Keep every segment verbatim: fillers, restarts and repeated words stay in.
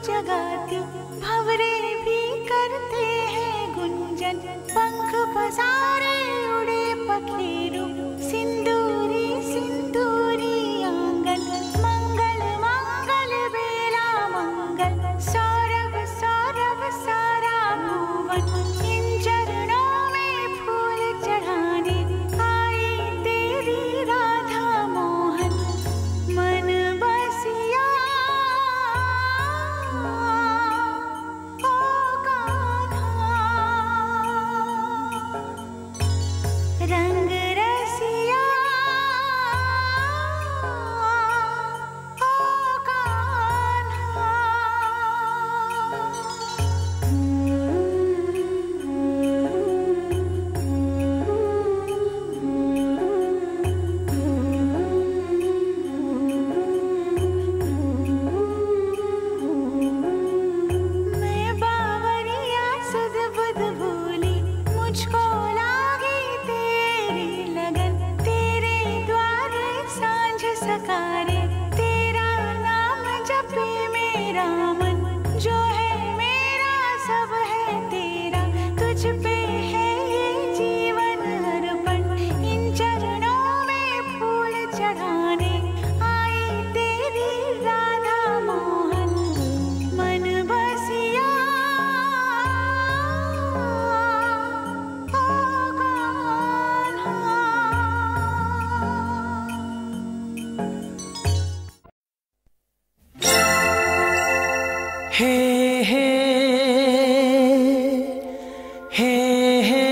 जगाती भंवरे भी करते हैं गुंजन, पंख पसारे उड़े पखेरु, सिंदूरी सिंदूरी आंगन, मंगल मंगल बेला मंगल, सौरभ सौरभ सारा भुवन, इन चरणों में फूल चढ़ाने आई तेरी राधा मोहन, मन बसिया ओ कान्हा, रंग रसिया ओ कान्हा। मैं बावरिया सुध बुध भूली, मुझको लागी तेरी लगन, तेरे द्वारे सांझ सकारे, तेरा नाम जपे मेरा मन, जो है मेरा सब है तेरा, तुझ पे है ये जीवन अर्पण, इन चरणों में फूल चढ़ाने आई तेरी राधा मोहन, मन बसिया ओ कान्हा। हे हे हे हे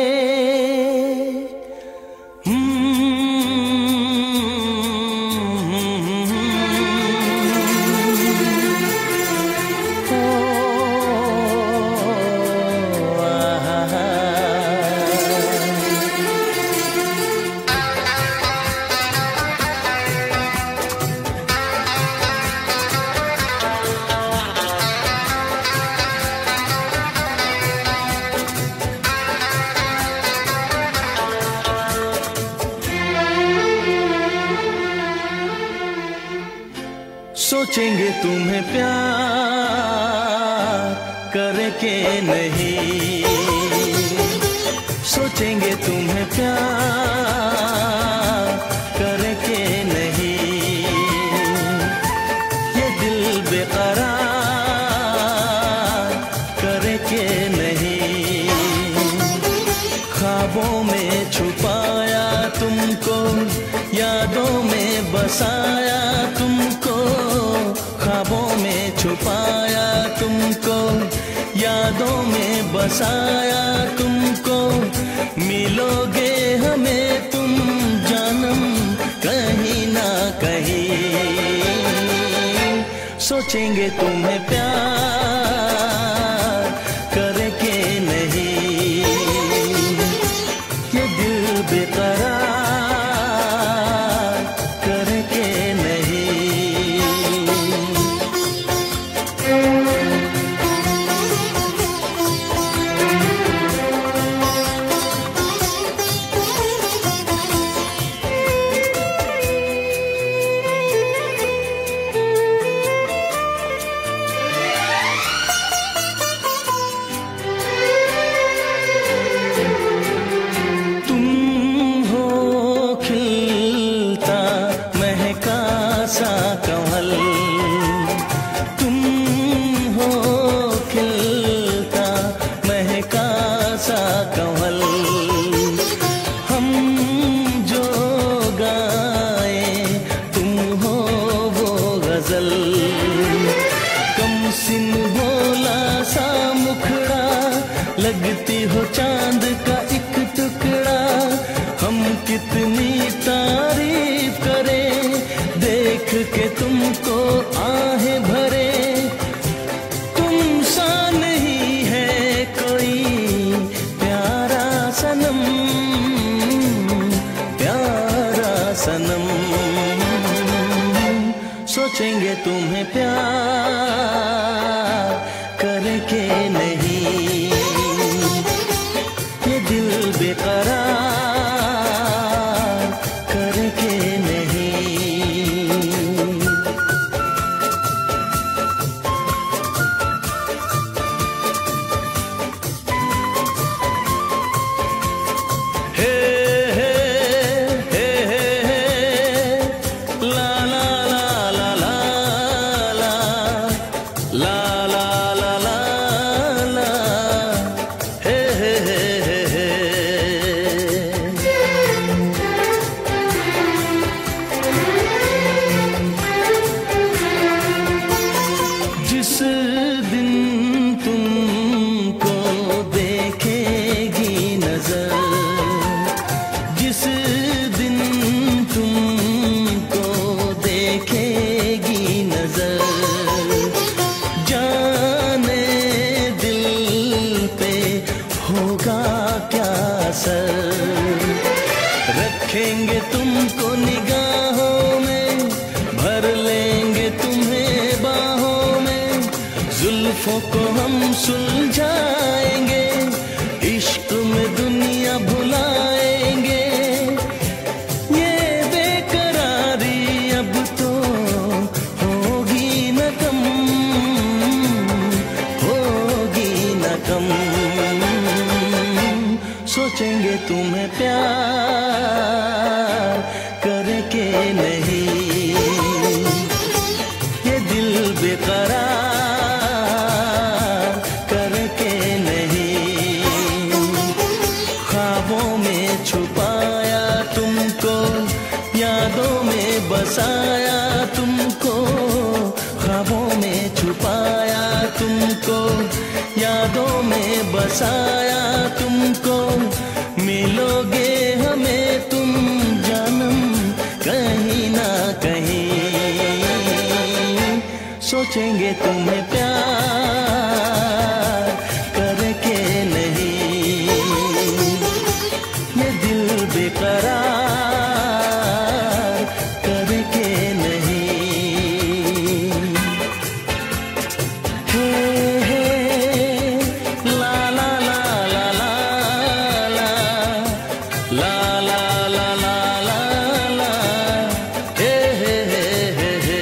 सोचेंगे तुम्हें प्यार करके नहीं, सोचेंगे तुम्हें प्यार करके नहीं, ये दिल बेकरार करके नहीं, ख्वाबों में छुपाया तुमको, यादों में बसाया तुमको, ख्वाबों में छुपाया तुमको, यादों में बसाया तुमको, मिलोगे हमें तुम जानम कहीं ना कहीं, सोचेंगे तुम्हें प्यार करके नहीं, ये दिल बेकरार करके नहीं। तुम हो खिलता महका सा कमल, तुम हो खिलता महका सा कमल, हम जो गाए तुम हो वो गजल, कम सिन भोला सा मुखड़ा, लगती हो चांद का एक टुकड़ा, हम कितनी तारीफ करें देख के तुमको आहें भरे, तुम सा नहीं है कोई प्यारा सनम, प्यारा सनम, सोचेंगे तुम्हें प्यार करके नहीं, ये दिल बेकरार करके नहीं। सुलझाएंगे, इश्क में दुनिया भुलाएंगे। ये बेकरारी अब तो होगी न कम, होगी न कम। सोचेंगे तुम्हें प्यार करके नहीं, ये दिल बेकरार करके नहीं। ख्वाबों में छुपाया तुमको, यादों में बसाया तुमको। ख्वाबों में छुपाया तुमको, यादों में बसाया तुमको। मिलोगे हमें तुम जानम कहीं ना कहीं। सोचेंगे तुम्हें प्यार करके नहीं, ये दिल बेकरार करके नहीं। हे हे ला ला ला ला ला ला ला ला ला ला ला ला हे हे हे हे हे।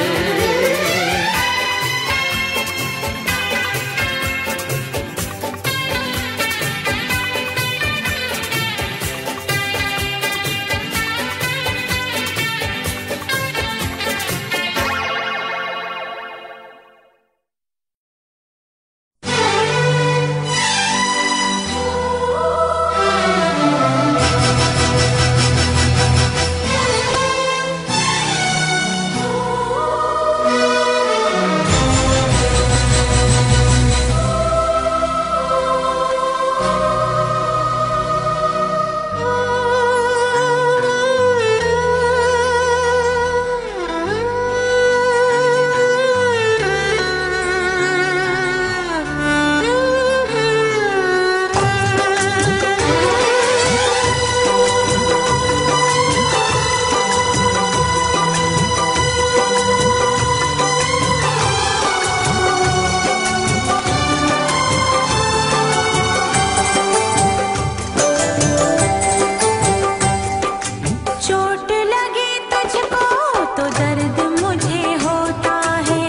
चोट लगी तुझको तो दर्द मुझे होता है,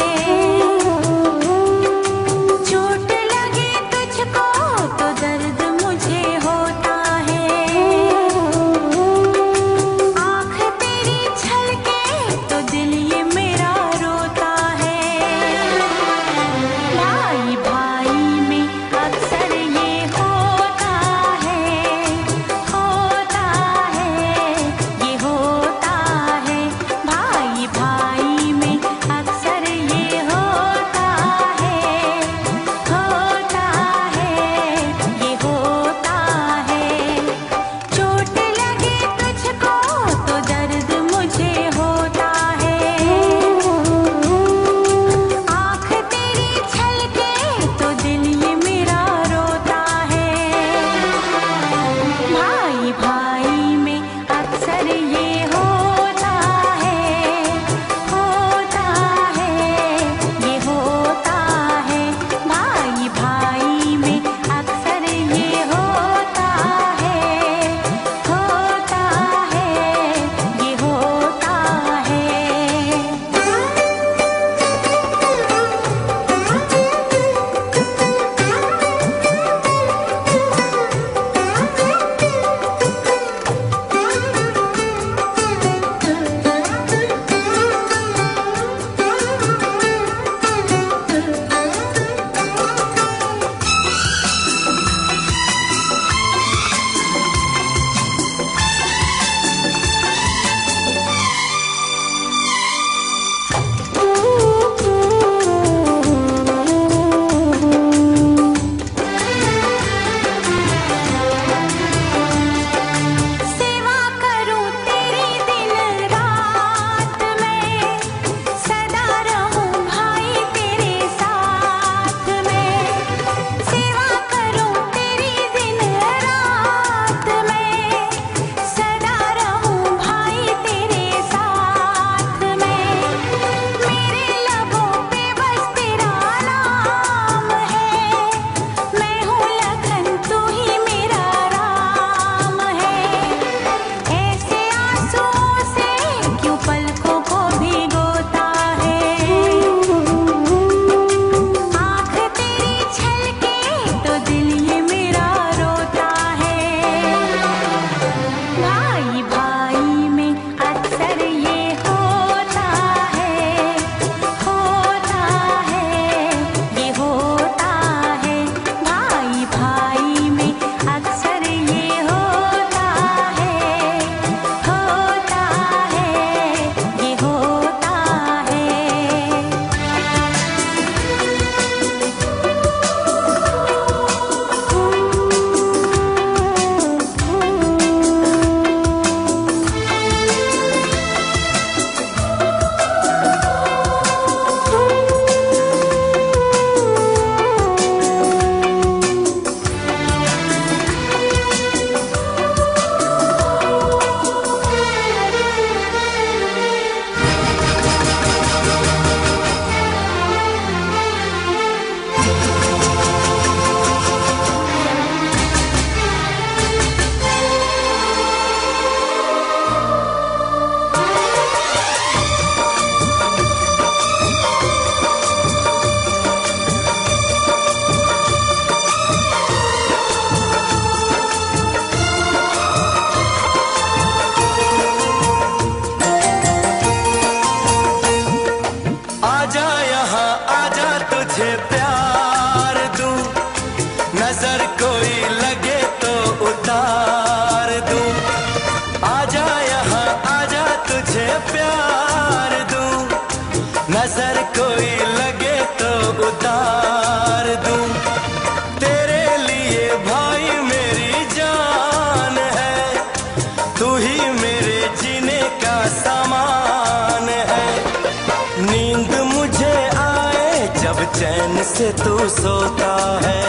चोट लगी तुझको तो दर्द मुझे होता है। आँख तेरी छलके तो दिल ये मेरा रोता है। भाई भाई में अक्सर ये होता है, होता है, ये होता है। भाई चैन से तू सोता है।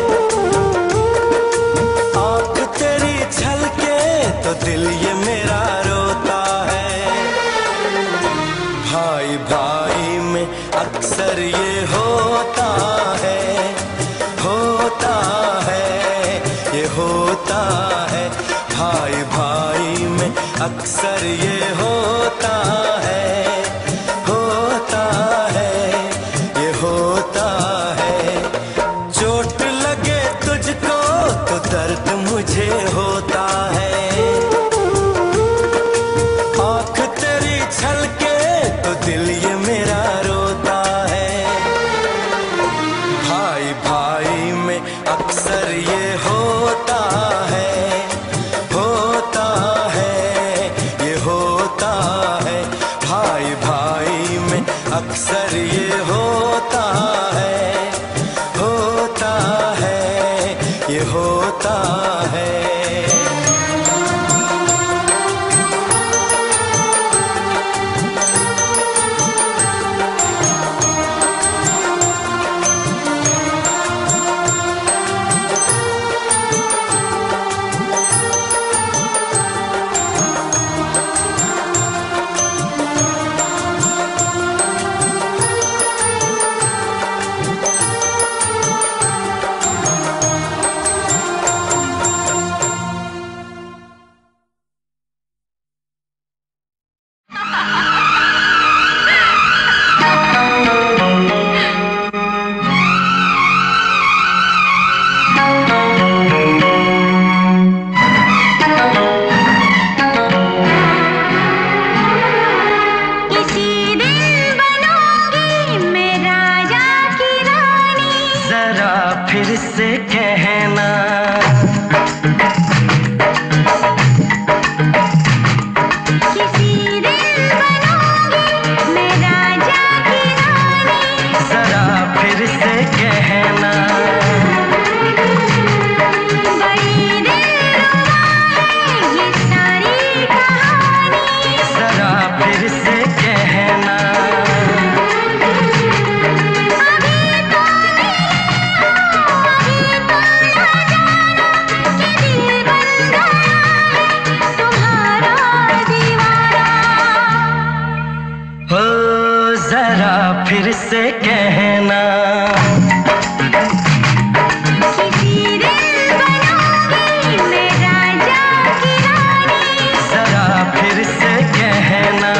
आँख तेरी छलके तो दिल ये मेरा रोता है। भाई भाई में अक्सर ये होता है, होता है, ये होता है। भाई भाई में अक्सर ये होता है, होता है, ये होता है। चोट लगे तुझको तो दर्द मुझे होता है। आँख तेरी छलके तो दिल ये मेरा रोता है। भाई भाई में अक्सर ये होता है, होता है, ये होता है। भाई भाई में अक्सर ये होता है, होता है, ये होता है। फिर से कहना किसी दिन बनूंगी मैं राजा की रानी। जरा फिर से कहना बड़ी दिलरुबा है ये सारी कहानी। जरा फिर से कहना फिर से कहना किसी दिन बनूंगी मैं राजा की रानी। जरा फिर से कहना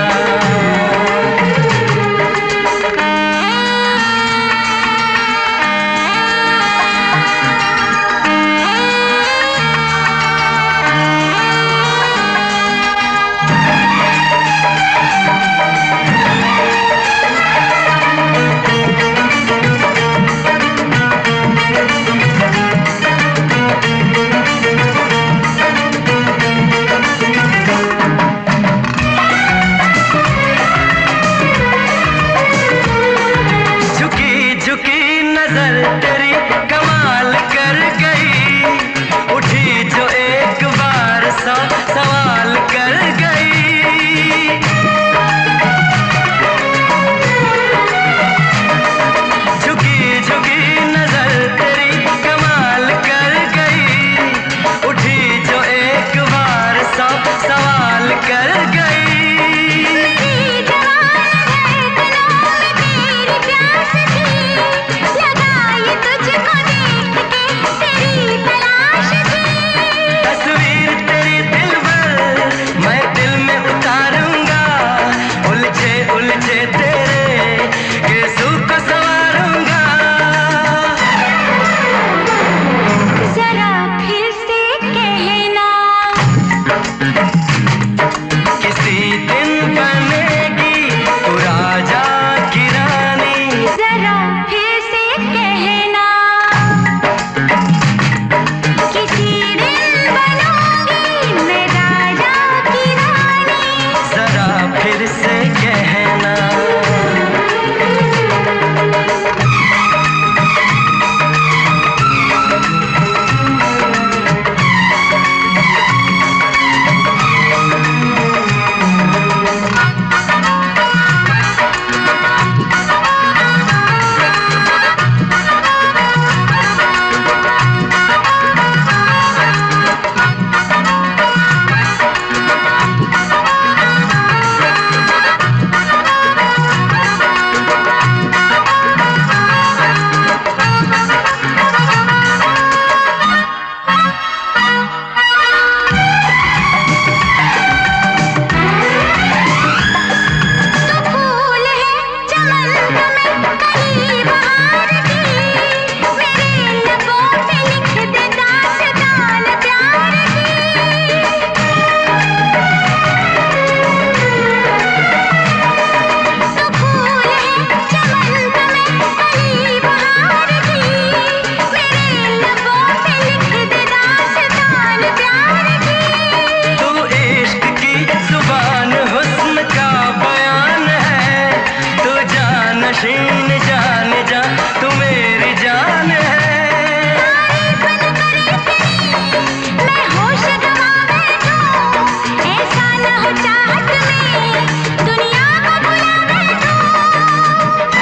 हसीन जान जा तू मेरी जान है। तारीफ न करे तेरी मैं होश गंवा बैठूं, ऐसा न हो चाहत में दुनिया को भुला बैठूं।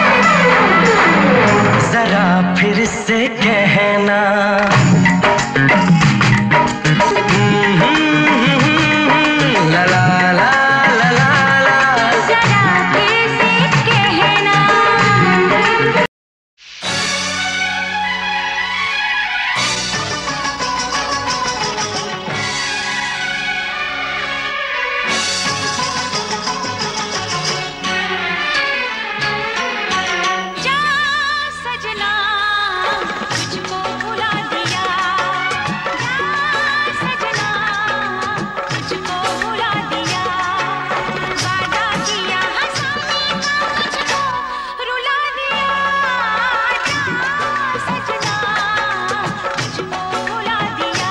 जरा फिर से कहना ला ला ला ला ला ला। जरा फिर से कहना। जा सजना तुझको भुला दिया, जा सजना तुझको भुला दिया, वादा किया हंसाने का मुझको रुला दिया, जा सजना तुझको भुला दिया,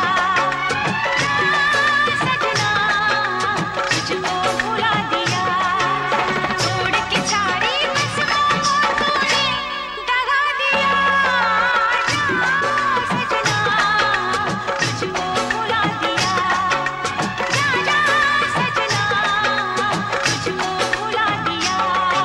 जा सजना तुझको भुला दिया, छोड़ के सारी बसों को तूने दगा दिया, जा सजना तुझको भुला दिया, जा जा सजना तुझको भुला दिया।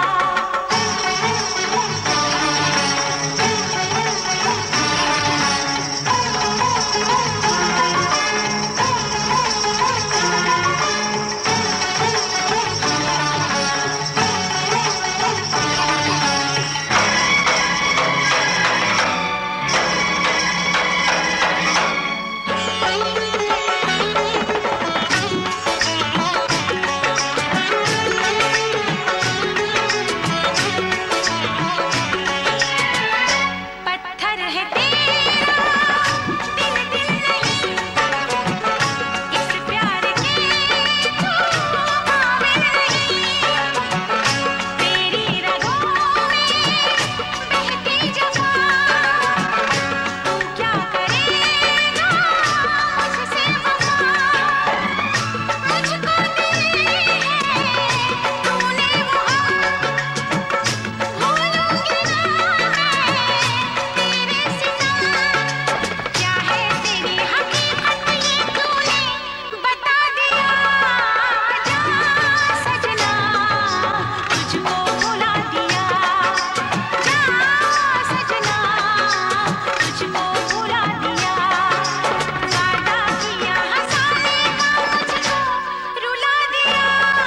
पत्थर है तेरा दिल दिल नहीं, इस प्यार के तू काबिल नहीं, तेरी रगों में बहती जवां, तू क्या करेगा मुझसे वफा, मुझको दी है तूने वहाँ, भूलूंगी ना मैं तेरे सिवा, क्या है तेरी हकीकत ये तूने बता दिया, जा सजना तुझको भुला दिया, जा सजना तुझको भुला दिया, वादा किया हंसाने का मुझको रुला दिया,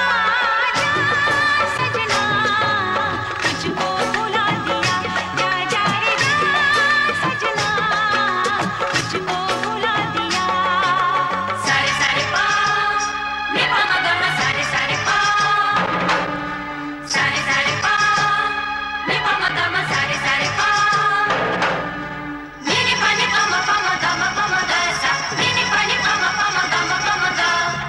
जा सजना तुझको भुला दिया, जा जा रे जा सजना तुझको भुला दिया। सारे सारे पा नि पा म ग म सारे सारे पा, सारे सारे पा नि पा म ग म सारे सारे पा, नि नि पा नि पा म पा म ग म पा म ग सा, नि नि पा नि पा म पा म ग म पा म ग।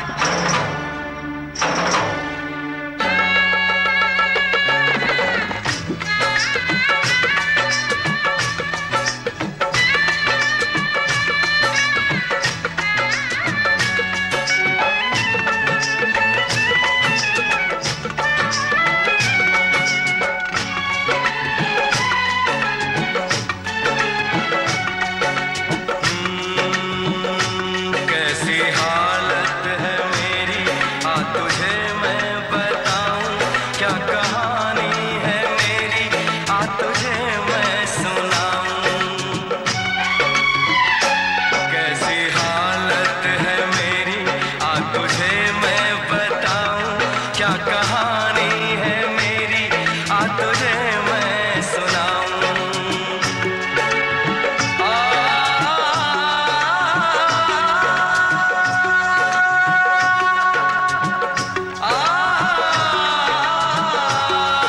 कैसी हालत है मेरी आ तुझे मैं बताऊं, क्या कहानी है मेरी आ तुझे मैं सुनाऊं। कैसी हालत है मेरी आ तुझे मैं बताऊं, क्या कहानी है मेरी आ तुझे मैं सुनाऊं। आ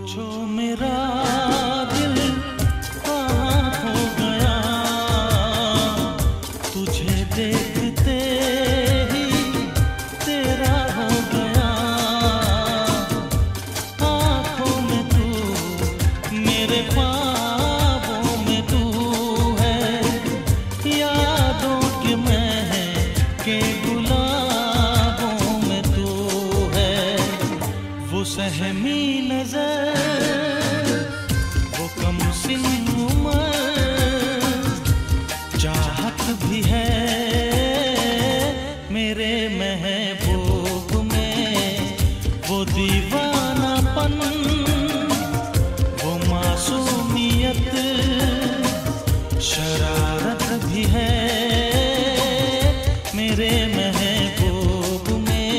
पूछो मेरा दिल कहाँ खो गया, तुझे देखते ही तेरा हो गया। आँखों में तू, मेरे ख्वाबों में तू है, यादों के महके गुलाबों में तू है। वो सहमी नजर, वो कम सिन उम्र, चाहत भी है मेरे महबूब में। वो दीवानापन, वो मासूमियत, शरारत भी है मेरे महबूब में।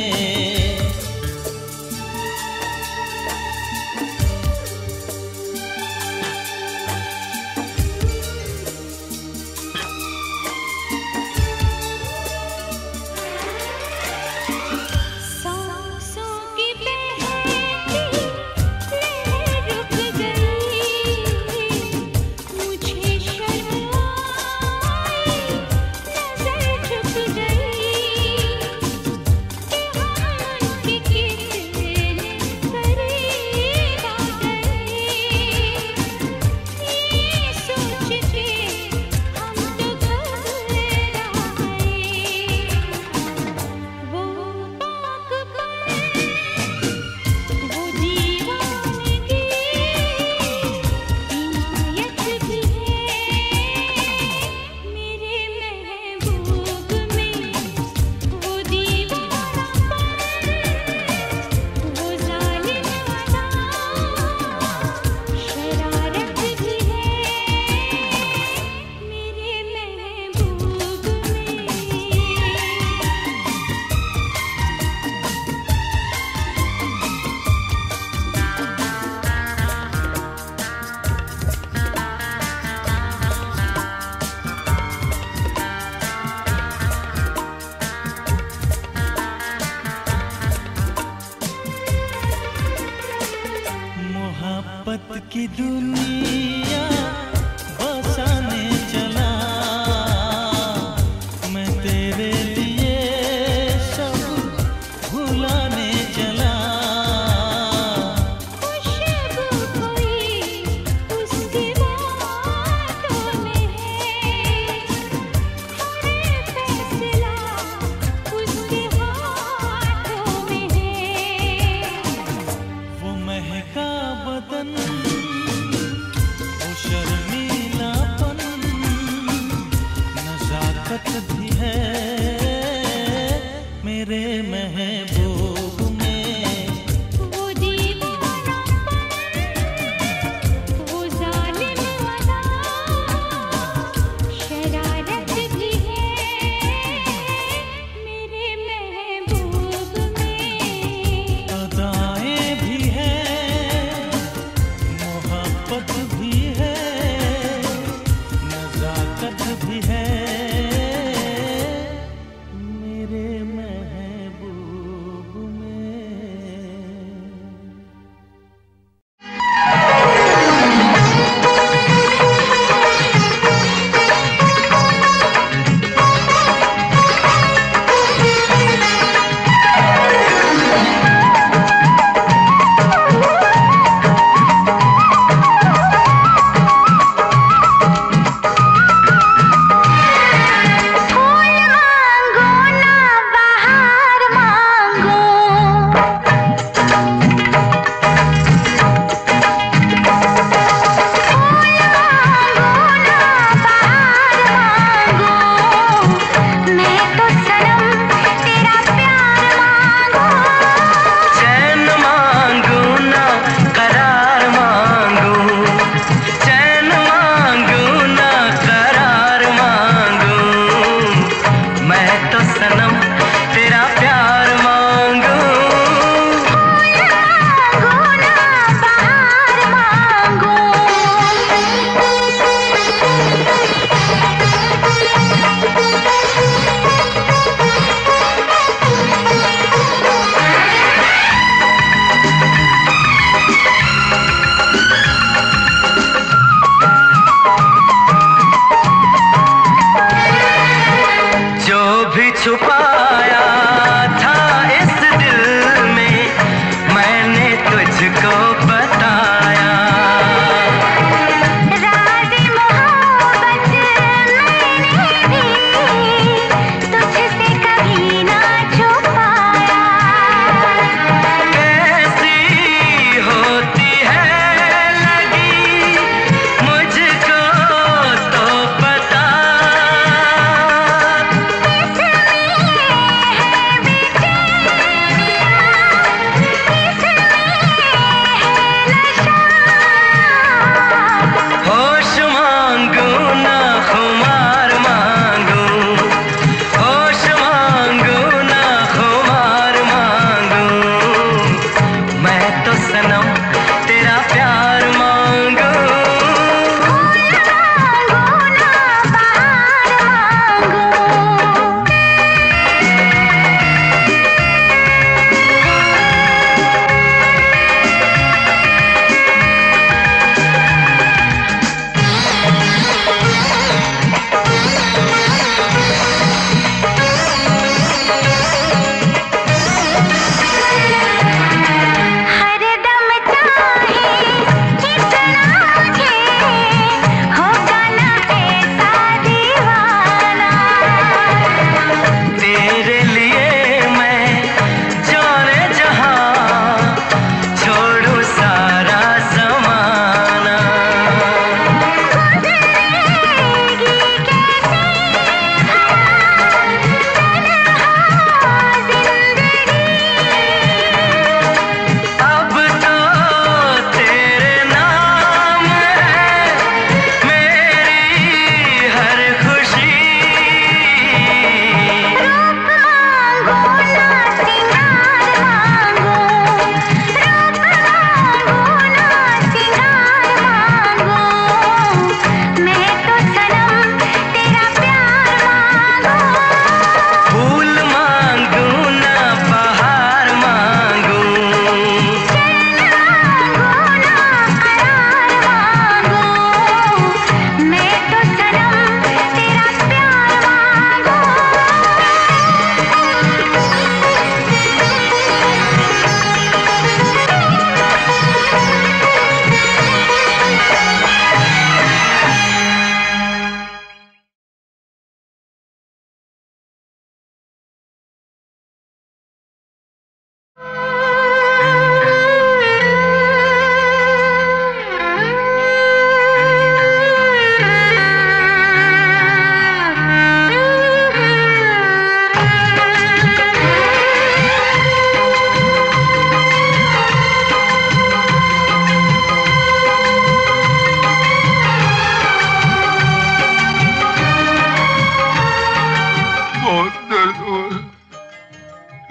सांसों की बहती लहर रुक गई, मुझे शर्म आई, नजर झुक गई कि हम के कितने करीब आ गए। ये सोच के हम तो घबराए, वो पागलपन, वो दीवानगी, इनायत भी है मेरे महबूब में। वो दीवानापन, वो जालिम अदा, शरारत भी है मेरे महबूब में। मोहब्बत की दुनिया बसाने चला, मैं तेरे लिए सब भुलाने चला। खुशबू कोई उसकी बातों में है, हर फैसला उसके हाथों में है। वो महका बदन, वो शर्मीलापन, नजाकत भी है मेरे महबूब में। वो दीवानापन, वो जालिम अदा, शरारत भी है मेरे महबूब में। अदाएं भी हैं, मोहब्बत भी है, नजाकत भी है मेरे महबूब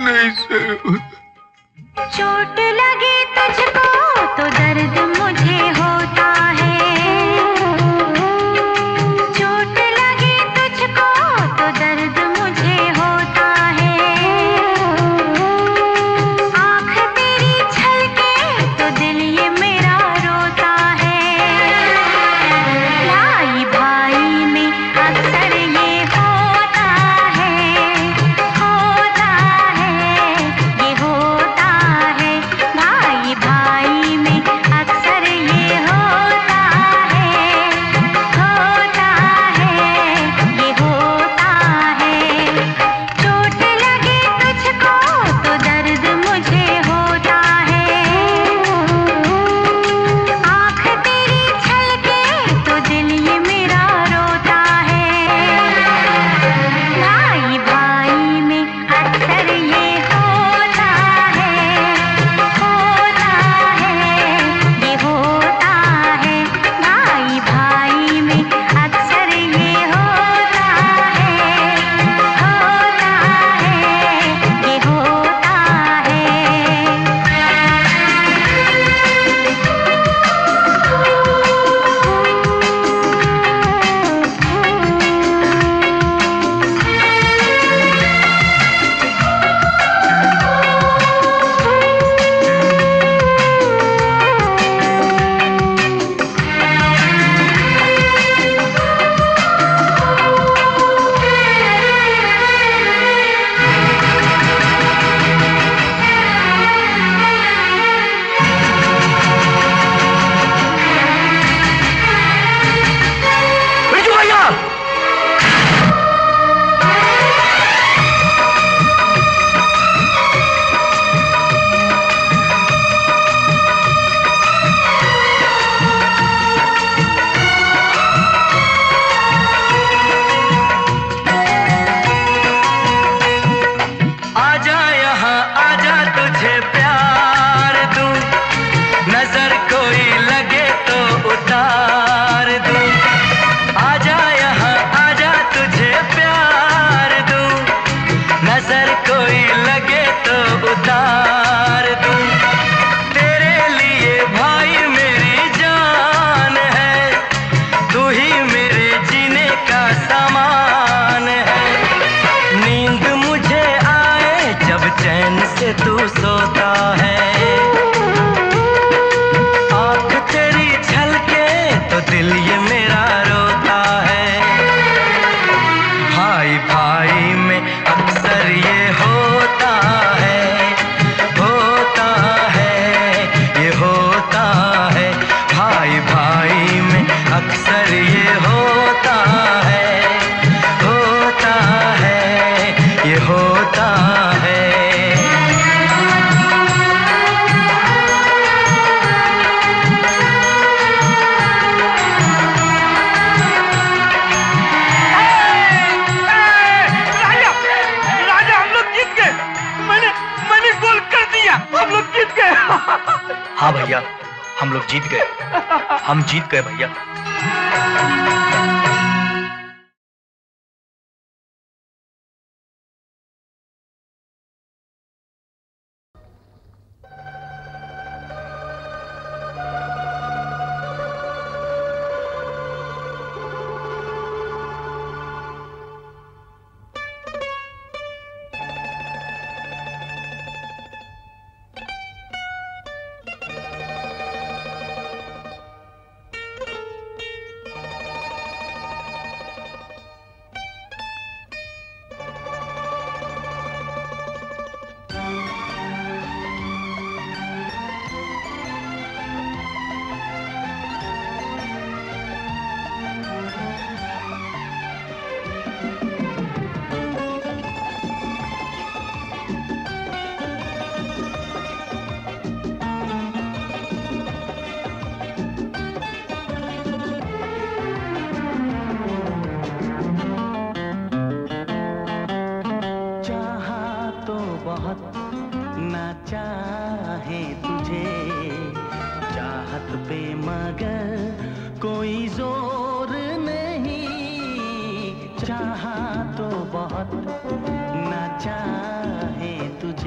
नहीं सरूं। चोट लगी तुझको तो दर्द मुझे होता है, चोट लगी तुझको तो दर्द मुझे होता है, आँख तेरी छलके तो दिल ये मेरा रोता है, भाई भाई में अक्सर ये होता है, होता है, ये होता है, भाई भाई में अक्सर ये होता है, होता है, ये होता है, चोट लगे तुझको तो दर्द मुझे होता है, आँख तेरी छलके तो दिल ये मेरा रोता है, भाई भाई में अक्सर ये होता है, होता है, ये होता है, भाई भाई में अक्सर ये होता है, होता है, ये होता बिरजू भैया! आजा यहाँ आजा तुझे प्यार दूं, नजर कोई लगे तो उतार दूं, आजा यहाँ आजा तुझे प्यार दूं, नजर कोई लगे तो उतार दूं, तेरे लिए भाई मेरी जान है, तू ही मेरे जीने का सामान है, नींद मुझे आए जब चैन से तू सोता है, आँख तेरी छलके तो दिल ये मेरा रोता है, भाई भाई में अक्सर ये होता है, होता है, ये होता है, भाई भाई में अक्सर ये होता है, होता है, ये होता है। राजा, राजा हम लोग जीत गए। मैंने मैंने गोल कर दिया, हम लोग जीत गए। हाँ भैया, हम लोग जीत गए, हम जीत गए भैया। चाहे तुझे चाहत पे मगर कोई जोर नहीं, चाहा तो बहुत ना चाहे तुझे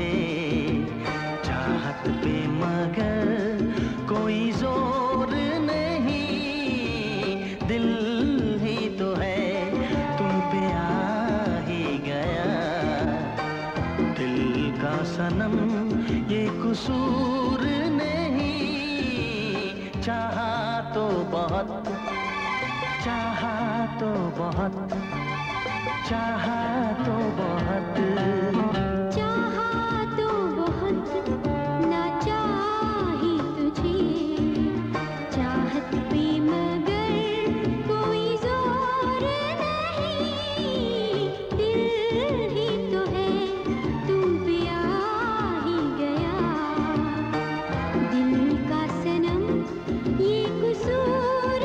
सनम ये कसूर नहीं, चाहा तो बहुत, चाहा तो बहुत, चाहा तो बहुत, चाहा तो बहुत, ना चाही तुझे, चाहत पे मगर कोई जोर नहीं, दिल ही तो है तू पे आ ही गया, दिल का सनम ये कसूर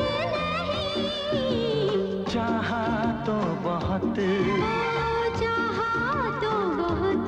नहीं, चाहा तो बहुत, चाहा तो बहुत।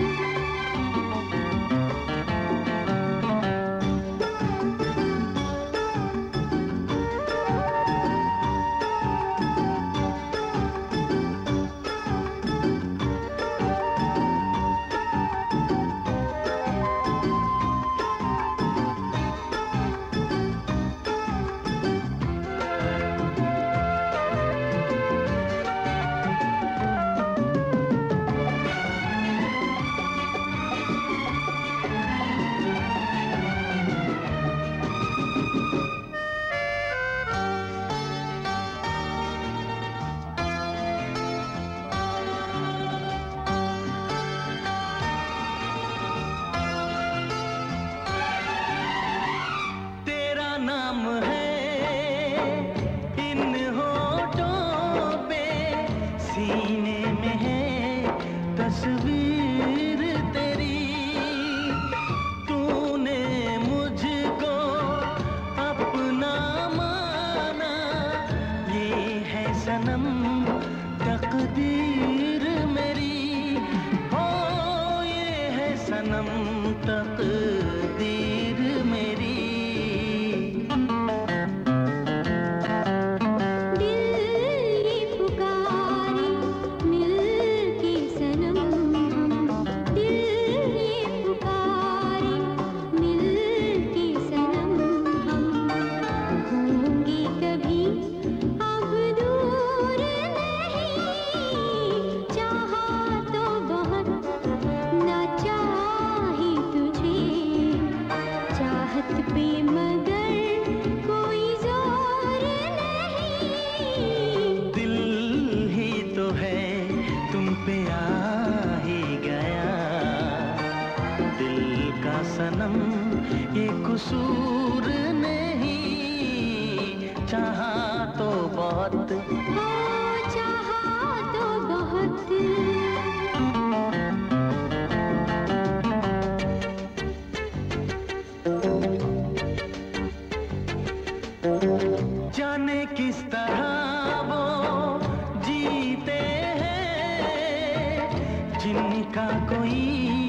नाम है इन होठों पे, सीने में है तस्वीर तेरी, तूने मुझको अपना माना, ये है सनम तकदीर मेरी, हो ये है सनम तकदीर मेरी। सनम ये कसूर नहीं, चाहा तो बहुत, ओ चाहा तो बहुत, जाने किस तरह वो जीते हैं जिनका कोई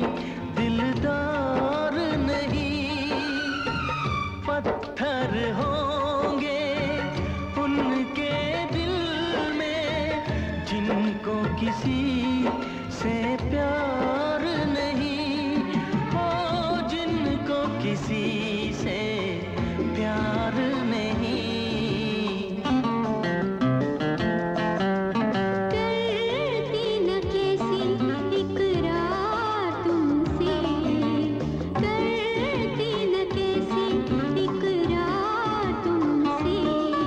दिलदार नहीं, पत्थर होंगे उनके दिल में जिनको किसी से प्यार नहीं, हो जिनको किसी से प्यार नहीं। करती न कैसी इकरार तुमसे, करती न कैसी इकरार तुमसे,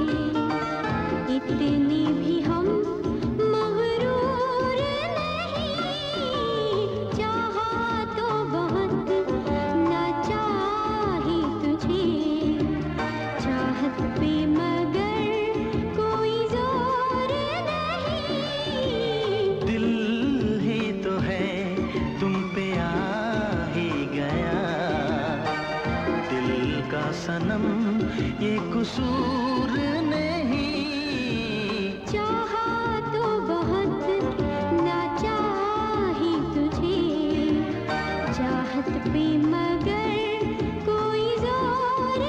इतनी भी हम मगरूर नहीं, चाहा तो बहुत, ना चाही तुझे, चाहत पे मगर कोई जोर नहीं, दिल ही तो है तुम पे आ ही गया, दिल का सनम ये कसूर नहीं, चाहा तो बहुत, ना चाही तुझे, चाहत पे मगर कोई जोर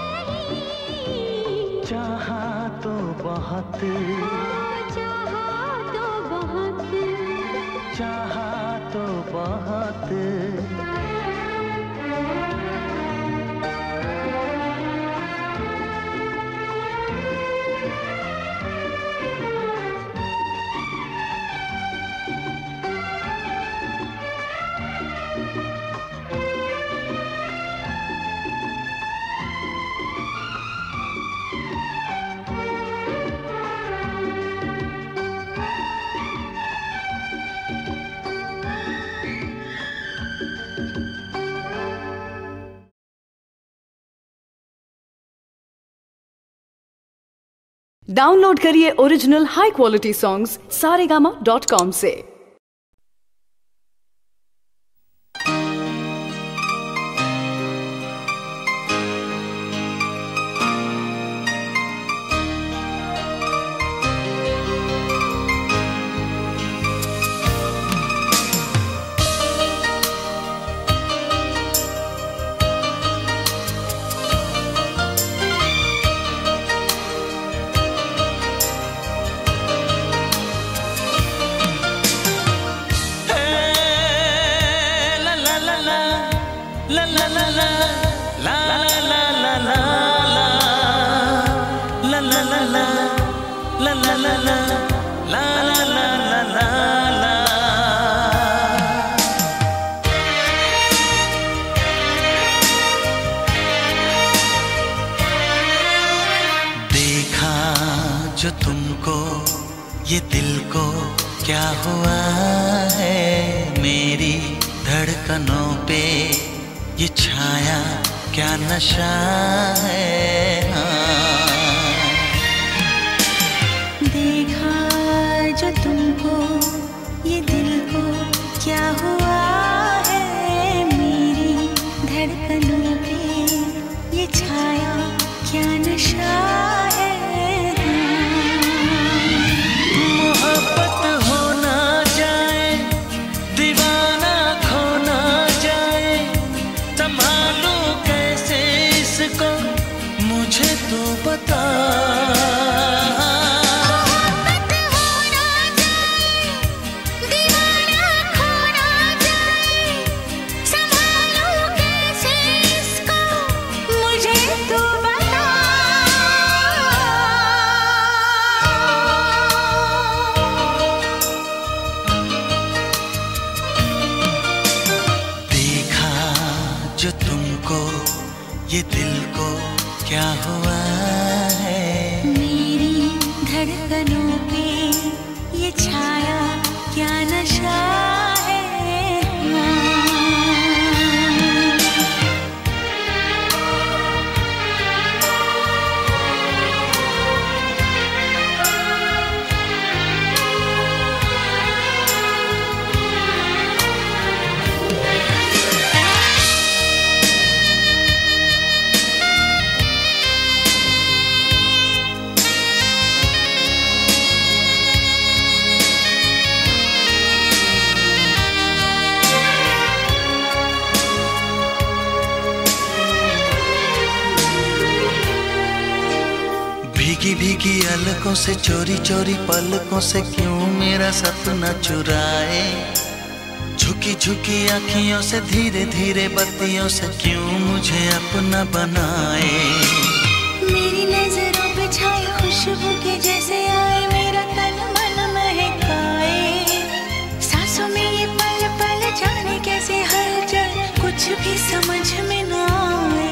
नहीं, चाहा तो बहुत, चाहा तो बहुत, चाहा तो बहुत। चाहा डाउनलोड करिए original high quality songs Saregama dot com से। देखा जो तुमको ये दिल को क्या हुआ है, मेरी धड़कनों पे ये छाया क्या नशा है। हाँ। देखा जो तुमको ये दिल को क्या हुआ है, मेरी धड़कनों पे ये छाया क्या नशा है। मोहब्बत हो ना जाए, दीवाना खो ना जाए, संभालूं कैसे इसको मुझे तो बता। जो तुमको ये दिल को क्या हुआ है, मेरी धड़कनों पे ये छाया क्या नशा है। भीगी भीगी अलकों से चोरी चोरी पलकों से क्यों मेरा सपना चुराए, झुकी झुकी आँखियों से धीरे धीरे बत्तियों से क्यों मुझे अपना बनाए। मेरी नजरों पे छाई खुशबू के जैसे आए, मेरा तन मन महकाए, सांसों में ये पल पल जाने कैसे हलचल कुछ भी समझ में ना आए।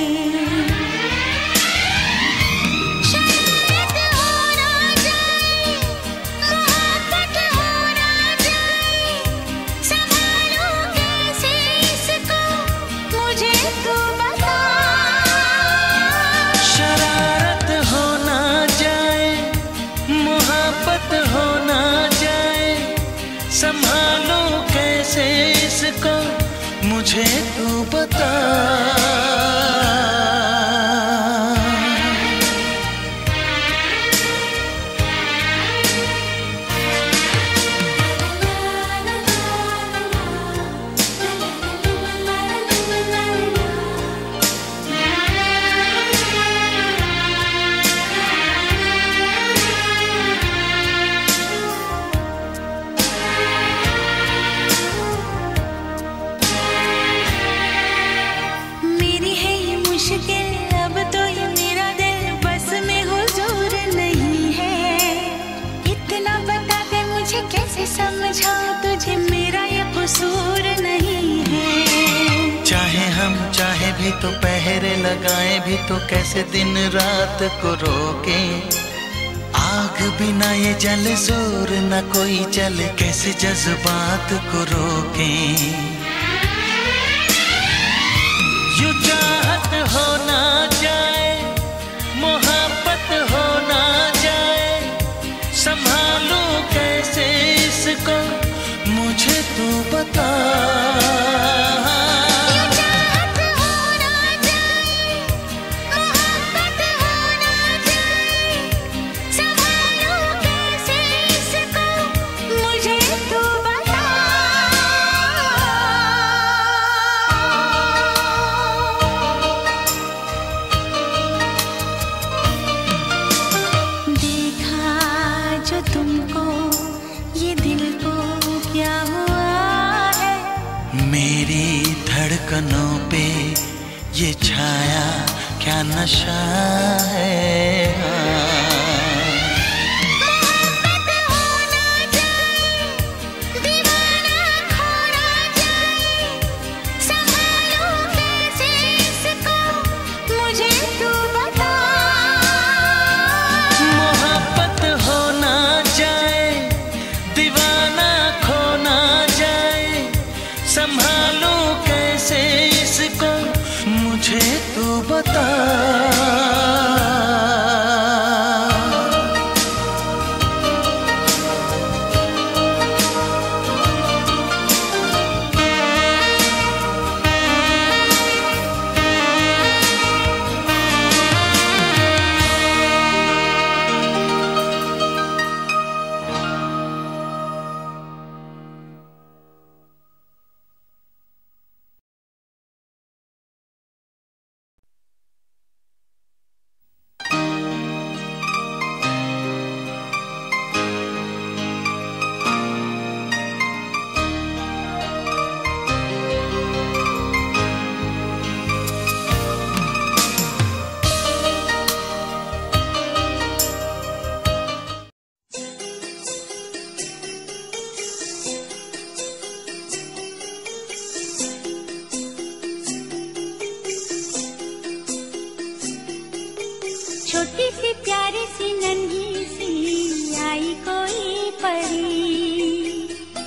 संभालो कैसे इसको मुझे तू बता। अब तो ये मेरा दिल बस में हुजूर नहीं है, इतना बता दे मुझे कैसे समझाऊं तुझे मेरा ये कसूर नहीं है। चाहे हम चाहे भी तो पहरे लगाए भी तो कैसे दिन रात को रोके, आग बिना ये जले जोर न कोई चले, कैसे जज्बात को रोके। यूं चाहत हो ना जाए, मोहब्बत हो ना जाए, बता। धड़कनों पे ये छाया क्या नशा है। छोटी सी प्यारी सी नन्ही सी आई कोई परी,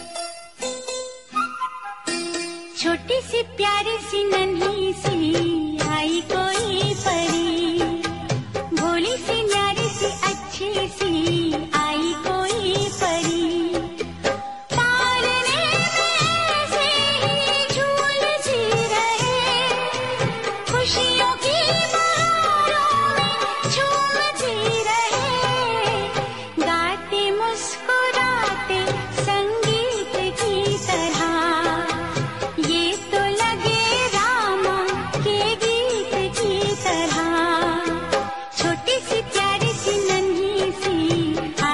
छोटी सी प्यारी सी नन्ही सी आई कोई परी, भोली सी न्यारी सी अच्छी सी आई कोई परी, पालने में से ही झूल सी रहे, खुशियों की छोटी सी प्यारी सी नन्ही सी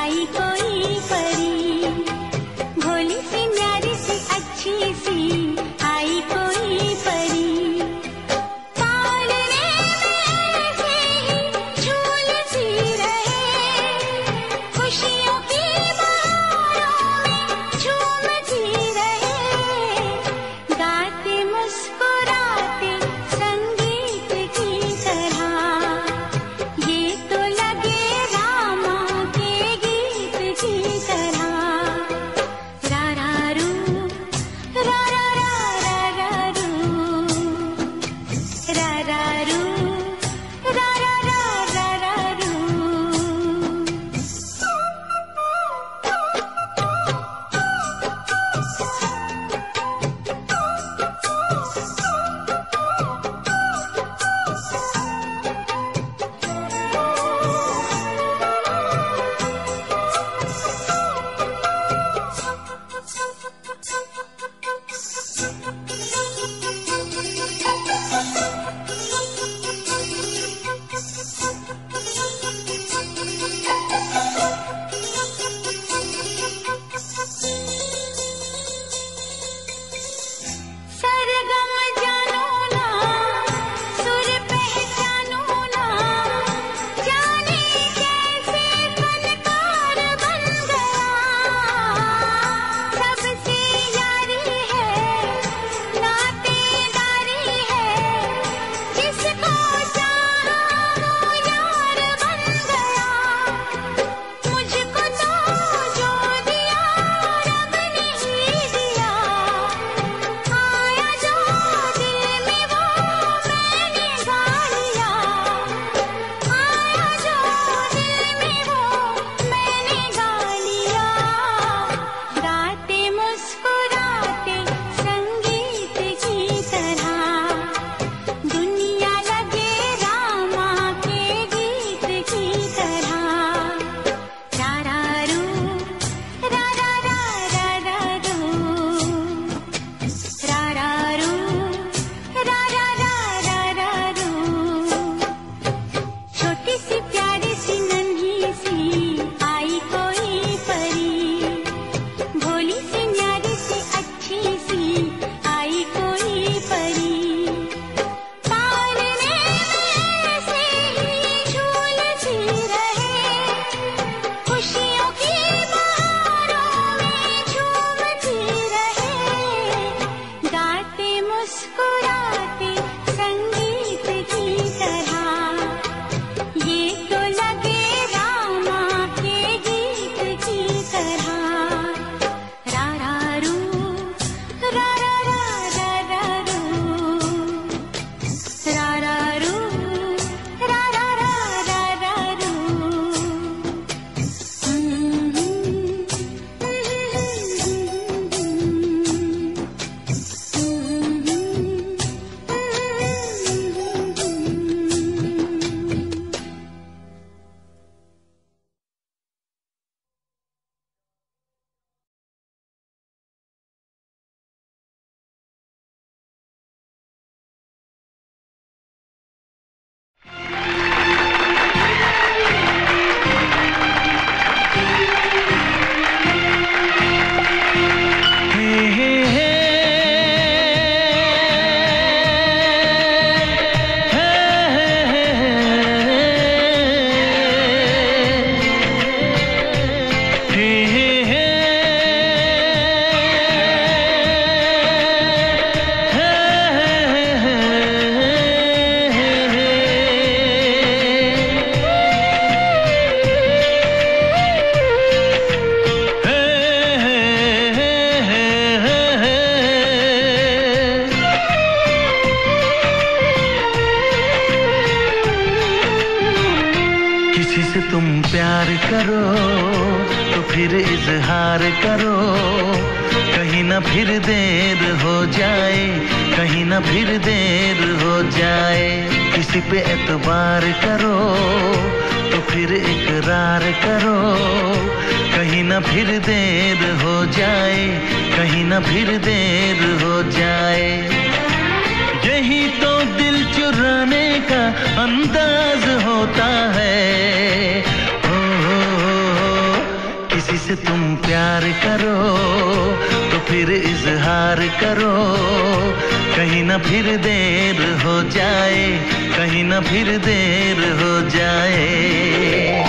से तुम प्यार करो तो फिर इजहार करो, कहीं ना फिर देर हो जाए, कहीं ना फिर देर हो जाए। किसी पे एतबार करो तो फिर इकरार करो, कहीं ना फिर देर हो जाए, कहीं ना फिर देर हो जाए। यही तो दिल चुराने का अंदाज होता है। हो, हो, हो, किसी से तुम प्यार करो तो फिर इजहार करो, कहीं ना फिर देर हो जाए, कहीं ना फिर देर हो जाए।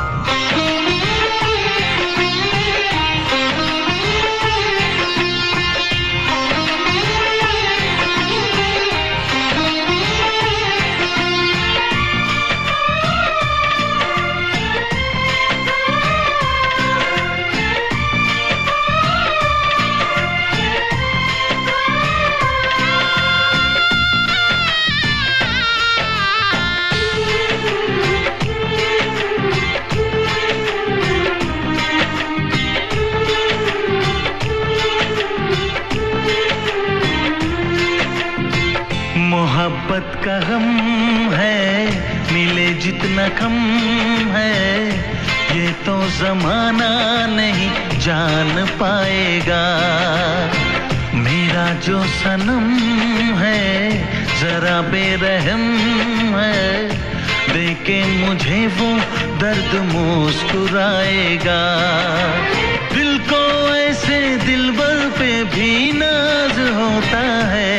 मोहब्बत का गम है, मिले जितना कम है, ये तो जमाना नहीं जान पाएगा। मेरा जो सनम है जरा बेरहम है, देखे मुझे वो दर्द मुस्कुराएगा। दिल को ऐसे दिलबर पे भी नाज होता है।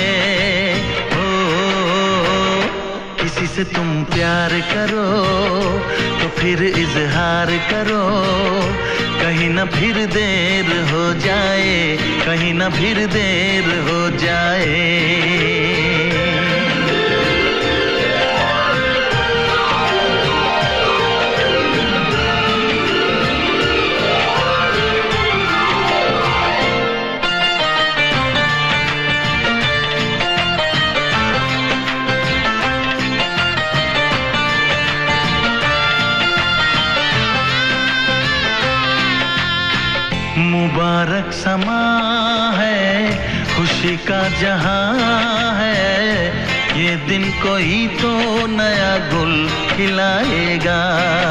किसी से तुम प्यार करो तो फिर इजहार करो, कहीं ना फिर देर हो जाए, कहीं ना फिर देर हो जाए। मुबारक समा है, खुशी का जहां है, ये दिन कोई तो नया गुल खिलाएगा।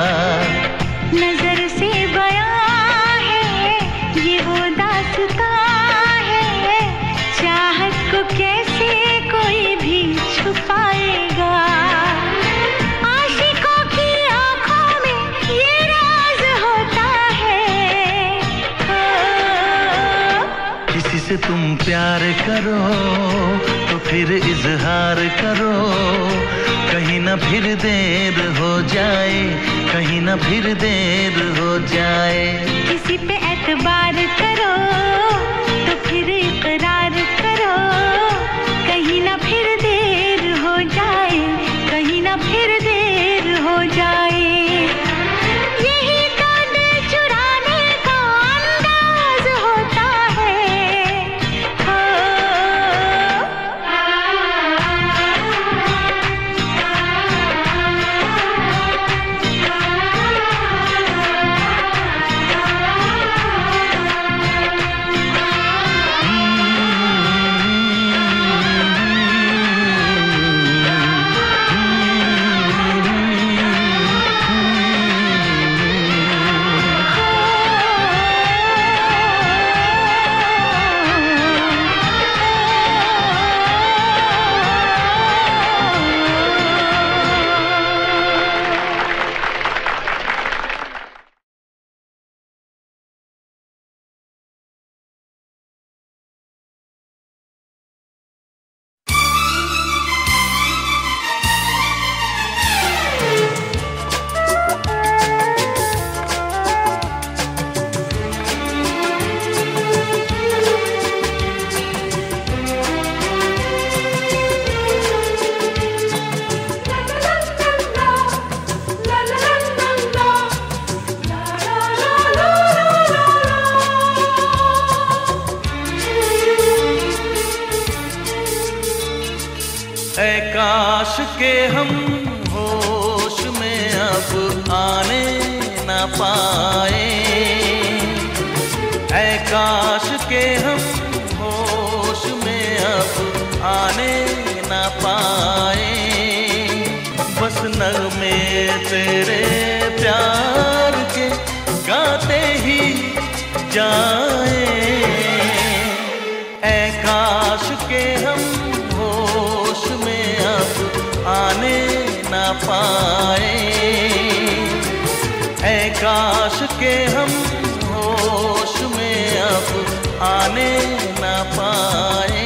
नजर से बयां है ये वो दास्तां है, चाहत को कैसे कोई भी छुपाएगा। आशिकों की आंखों में ये राज होता है। किसी से तुम प्यार करो तो फिर इजहार करो, कहीं ना फिर देर हो जाए, कहीं ना फिर देर हो जाए। किसी पे एतबार करो तो फिर इकरार करो, कहीं ना फिर देर हो जाए, कहीं ना फिर देर हो जाए। यही तो दिल चुराने का अंदाज होता है। हो ऐ काश के हम होश में अब आने पाए। ऐ काश के हम होश में अब आने न पाए। बस नगमे तेरे प्यार के गाते ही जाए। ऐ काश के हम होश में अब आने न पाए। ऐ काश के हम होश में अब आने न पाए।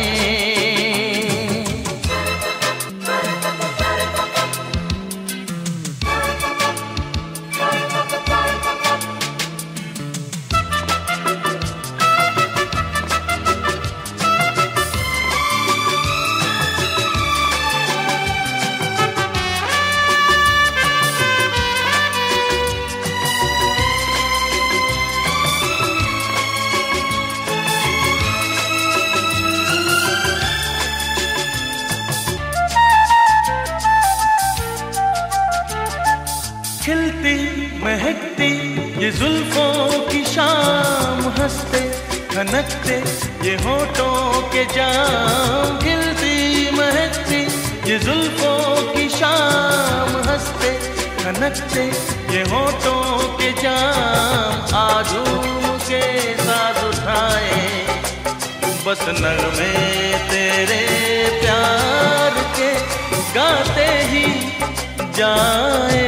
खिलती महकती ये जुल्फों की शाम, हंसते खनकते ये होठों के जाम। खिलती महकती ये जुल्फों की शाम, हंसते खनकते ये होठों के जाम। आजूम के साथ उठाए बस नगमे तेरे प्यार के गाते ही जाए।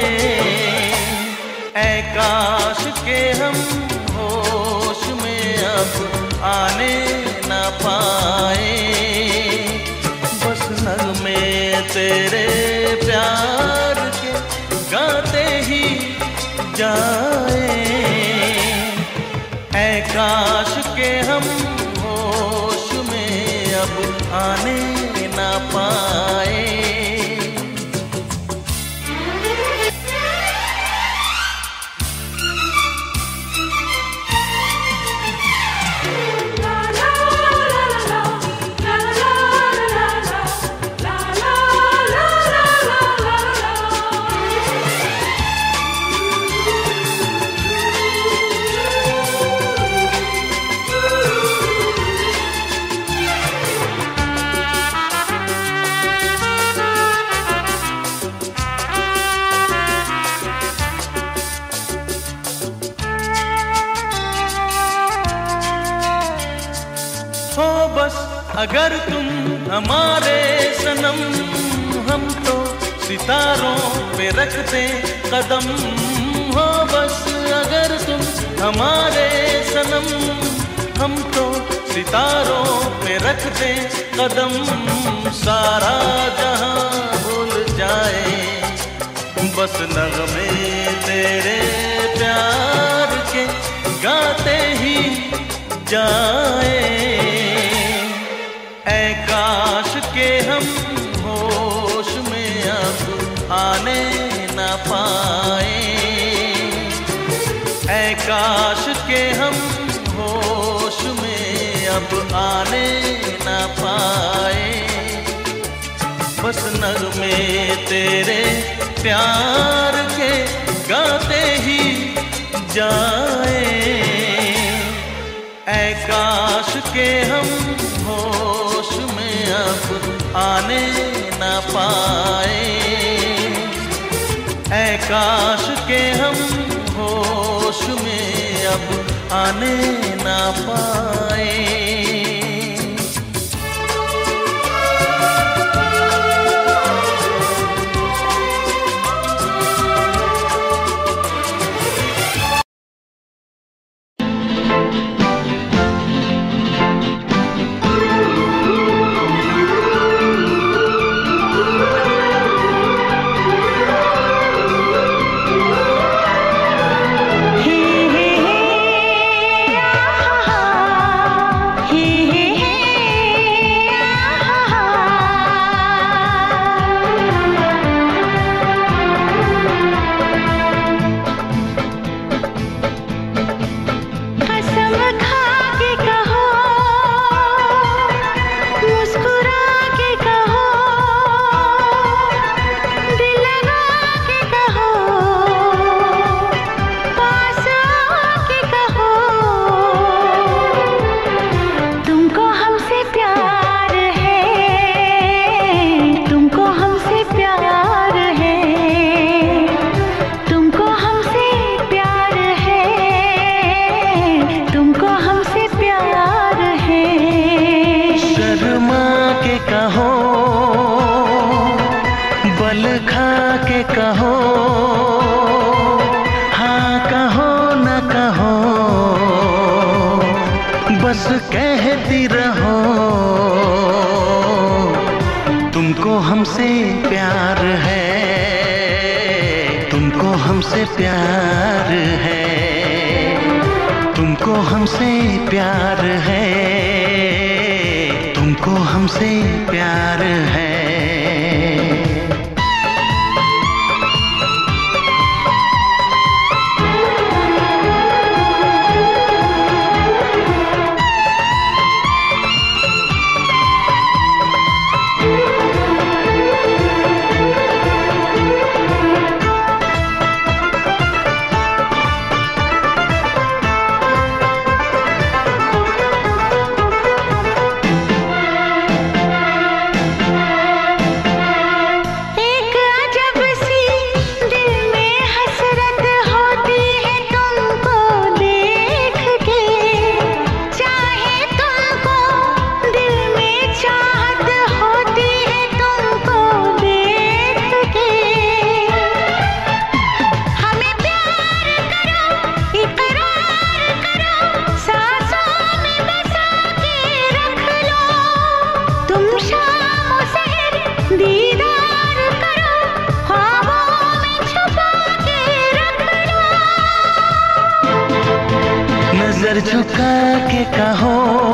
ऐ काश के हम होश में अब आने न पाए। बस नगमे तेरे प्यार के गाते ही जाए। ऐ काश के हम होश में अब आने न पाए। हो बस अगर तुम हमारे सनम, हम तो सितारों पे रखते कदम। हो बस अगर तुम हमारे सनम, हम तो सितारों पे रखते कदम। सारा जहां भूल जाए बस नगमे तेरे प्यार के गाते ही जाए। ऐ काश के हम होश में अब आने न पाए। ऐ काश के हम होश में अब आने न पाए। बस नगमे तेरे प्यार के गाते ही जाए। ऐ काश के हम होश में अब आने न पाए। ऐ काश के हम होश में अब आने न पाए। बल खा के कहो, हाँ कहो न कहो, बस कहती रहो, तुमको हमसे प्यार है, तुमको हमसे प्यार है, तुमको हमसे प्यार है, तुमको हमसे प्यार है। नजर झुका के कहो,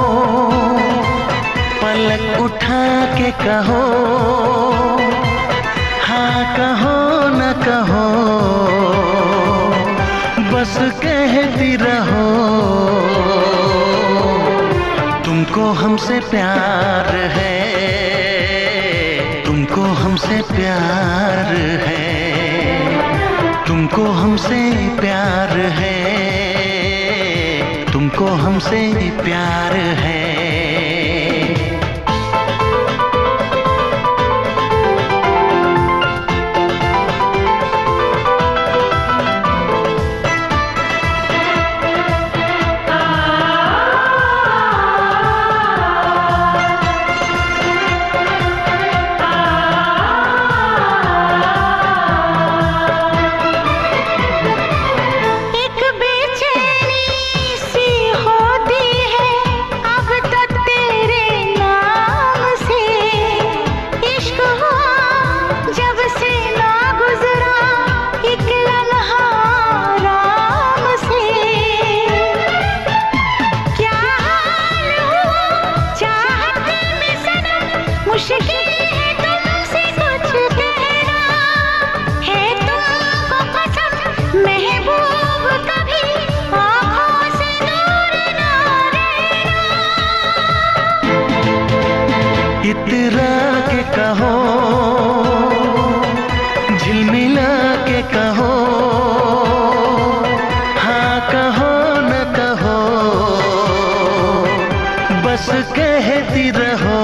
पलक उठा के कहो, हाँ कहो न कहो, बस कहती रहो, तुमको हमसे प्यार है, तुमको हमसे प्यार है, तुमको हमसे प्यार है, तुमको हमसे प्यार है। इतरा के कहो, झिलमिला के कहो, हाँ कहो न कहो, बस कहती रहो,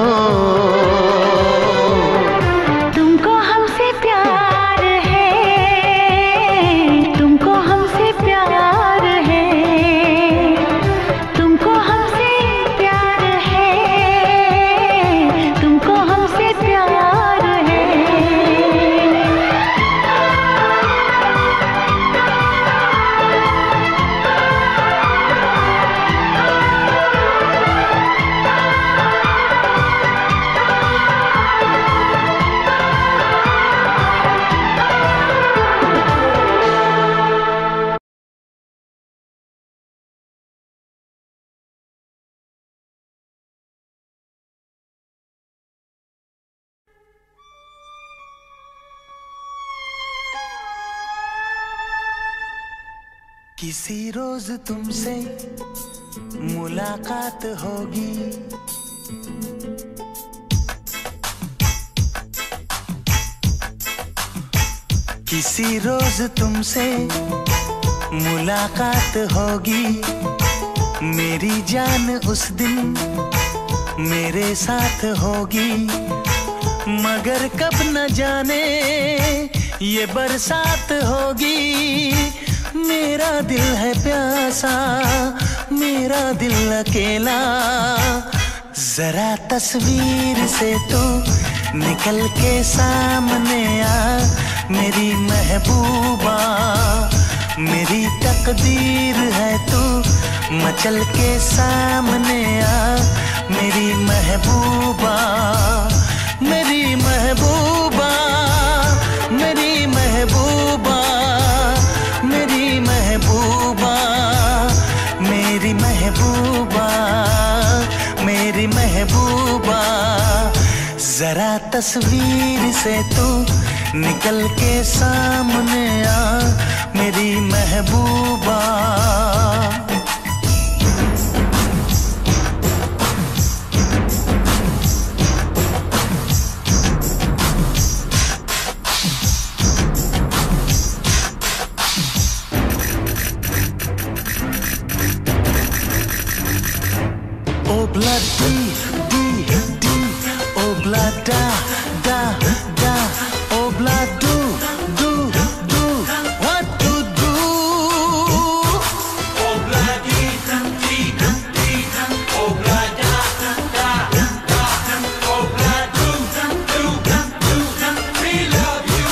तुमको हमसे प्यार है, तुमको हमसे प्यार है, तुमको हमसे प्यार है, तुमको हमसे प्यार है। किसी रोज तुमसे मुलाकात होगी, किसी रोज तुमसे मुलाकात होगी, मेरी जान उस दिन मेरे साथ होगी, मगर कब न जाने ये बरसात होगी। मेरा दिल है प्यासा, मेरा दिल अकेला, जरा तस्वीर से तू निकल के सामने आ मेरी महबूबा, मेरी तकदीर है तू, मचल के सामने आ मेरी महबूबा, मेरी महबूबा, मेरी महबूबा, मेरी महबूबा, मेरी महबूबा, मेरी महबूबा। जरा तस्वीर से तू निकल के सामने आ मेरी महबूबा। Obla di di di, obla da da da, obla do do do, what to do? Obla di di di, obla da da da, obla do do do, we love you.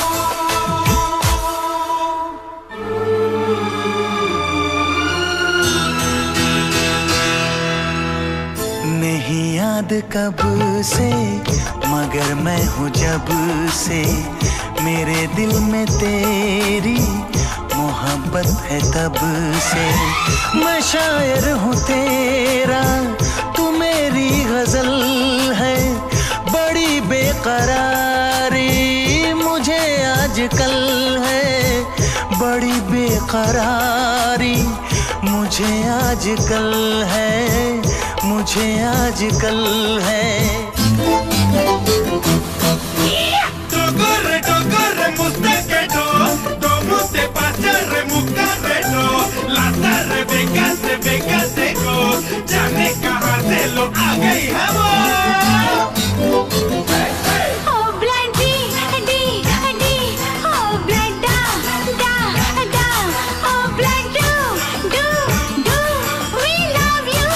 नहीं याद कब से मगर मैं हूँ जब से, मेरे दिल में तेरी मोहब्बत है तब से। मैं शायर हूँ तेरा, तू मेरी गजल है, बड़ी बेकरारी मुझे आजकल है, बड़ी बेकरारी मुझे आजकल है, मुझे आजकल है। Togorre, togorre, muste do, do muste pasarre, mukarre do, la tarre, vegase, vegase go, जाने कहाँ से लो आ गई है वो। Oh blood D D D, oh blood da da da, oh blood do do do, we love you.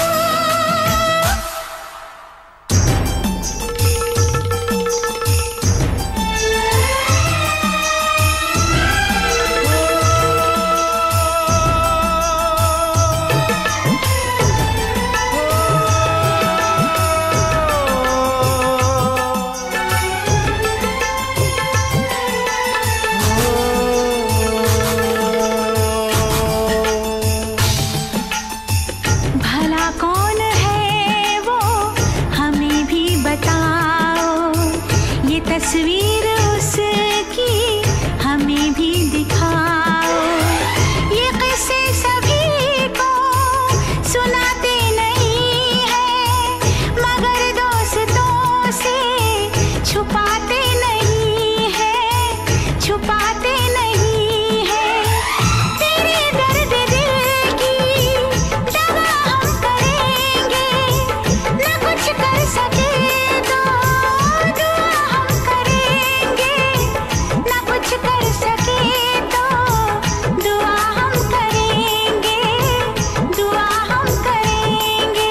भला कौन है वो हमें भी बताओ, ये तस्वीर उसकी हमें भी दिखाओ। ये किस्से सभी को सुनाते नहीं हैं, मगर दोस्तों से छुपाते नहीं हैं, छुपाते नहीं हैं। तेरे दर्द दिल की दवा हम करेंगे, न कुछ कर सके तो दुआ हम करेंगे, न कुछ कर सके तो दुआ हम करेंगे, दुआ हम करेंगे।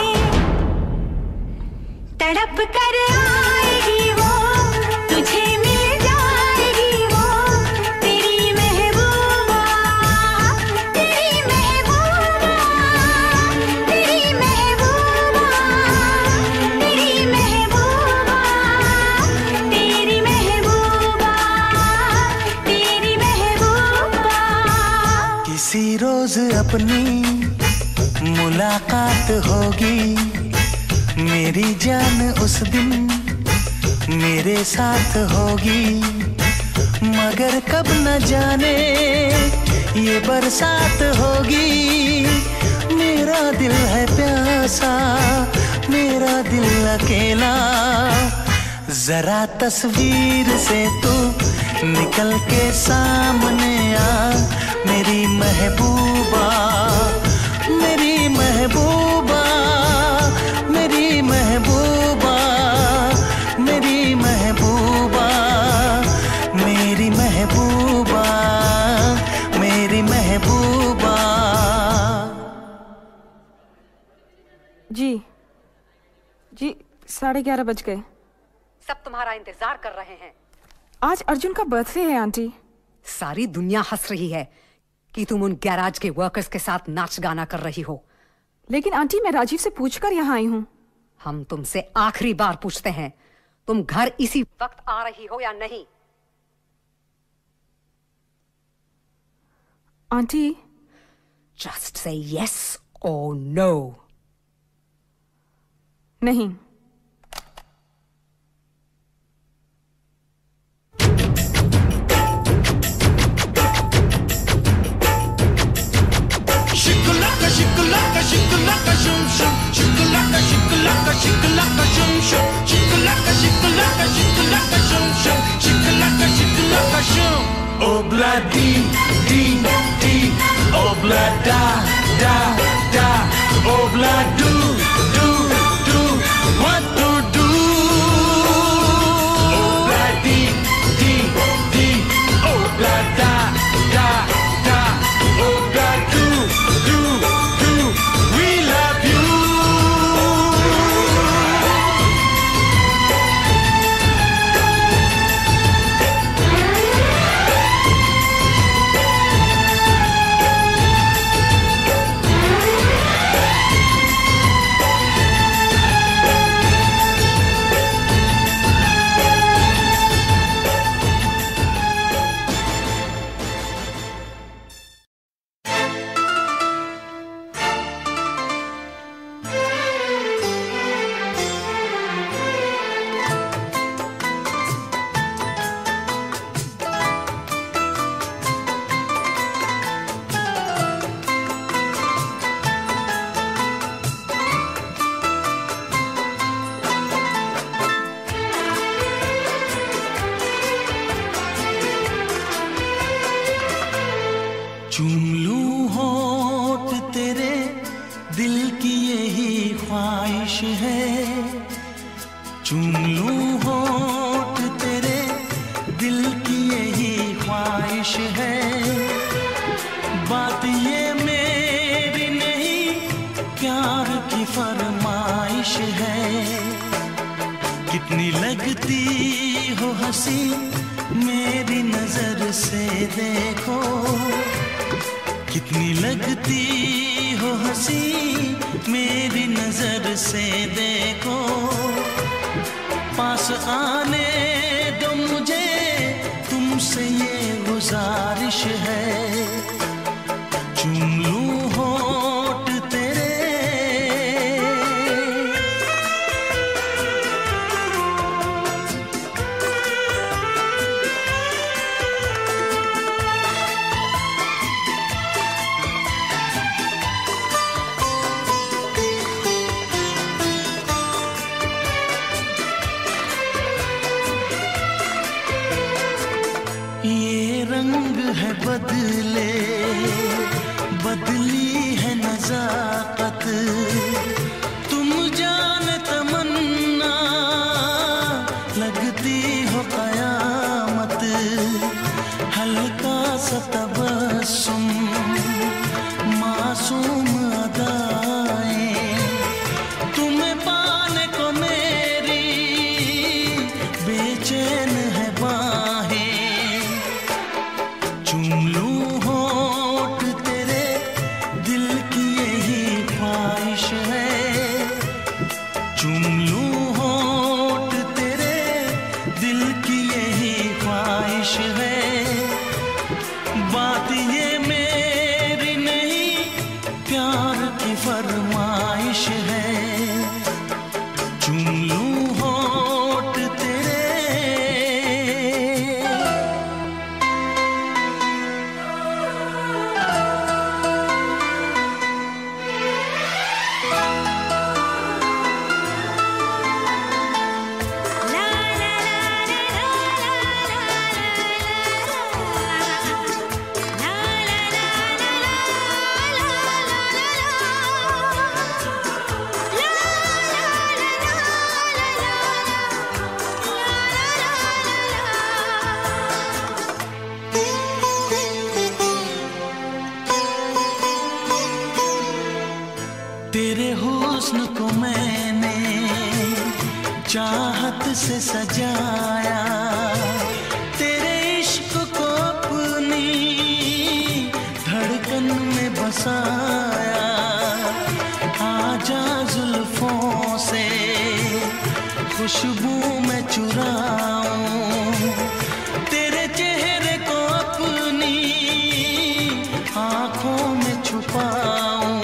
तड़प कर आएगी वो, तुझे मिल जाएगी वो, तेरी महबूबा, तेरी महबूबा, तेरी महबूबा, तेरी महबूबा, तेरी महबूबा, तेरी महबूबा। किसी रोज अपनी मुलाकात होगी, मेरी जान उस दिन मेरे साथ होगी, मगर कब न जाने ये बरसात होगी। मेरा दिल है प्यासा, मेरा दिल अकेला, जरा तस्वीर से तू निकल के सामने आ मेरी महबूबा, मेरी महबूबा, मेरी महबूबा, मेरी महबूबा, मेरी महबूबा, मेरी महबूबा। जी जी साढ़े ग्यारह बज गए। सब तुम्हारा इंतजार कर रहे हैं। आज अर्जुन का बर्थडे है आंटी। सारी दुनिया हंस रही है कि तुम उन गैराज के वर्कर्स के साथ नाच गाना कर रही हो। लेकिन आंटी मैं राजीव से पूछकर यहाँ आई हूँ। हम तुमसे आखिरी बार पूछते हैं, तुम घर इसी वक्त आ रही हो या नहीं? आंटी जस्ट से यस और नो। नहीं। Shikalaka, shikalaka, shikalaka, shum shum. Shikalaka, shikalaka, shikalaka, shum shum. Shikalaka, shikalaka, shikalaka, shum shum. Shikalaka, shikalaka, shum. Obla di di di. Obla da da da. Obla do do do. What to do? Obla di di di. Obla da da da. Obla do do do. We love you. चूम लूं होठ तेरे दिल की यही ख्वाहिश है। चूम लूं होठ तेरे दिल की यही ख्वाहिश है। बात ये मेरी नहीं प्यार की फरमाइश है। कितनी लगती हो हंसी मेरी नजर से देखो। कितनी लगती हो हंसी मेरी नजर से देखो। पास आने दो मुझे तुमसे ये गुजारिश है। चूम लूं होठ तेरे। ये रंग है बदले बदली है नजाकत। तुम जान तमन्ना लगती हो कयामत। हल्का सा तबस्सुम मासूम अदाएं तुम्हें पाने को मेरी बेचैन है बाहें। चूम लूं होठ तेरे दिल की यही ख्वाहिश है। चूम लूं होठ तेरे दिल की यही ख्वाहिश है। बात ये मेरी नहीं प्यार की फरमाइश है। चूम लूं होठ तेरे। ला ला ला ला ला ला ला ला से सजाया, तेरे इश्क को अपनी धड़कन में बसाया। आजा जुल्फों से खुशबू में चुराऊं, तेरे चेहरे को अपनी आंखों में छुपाऊं।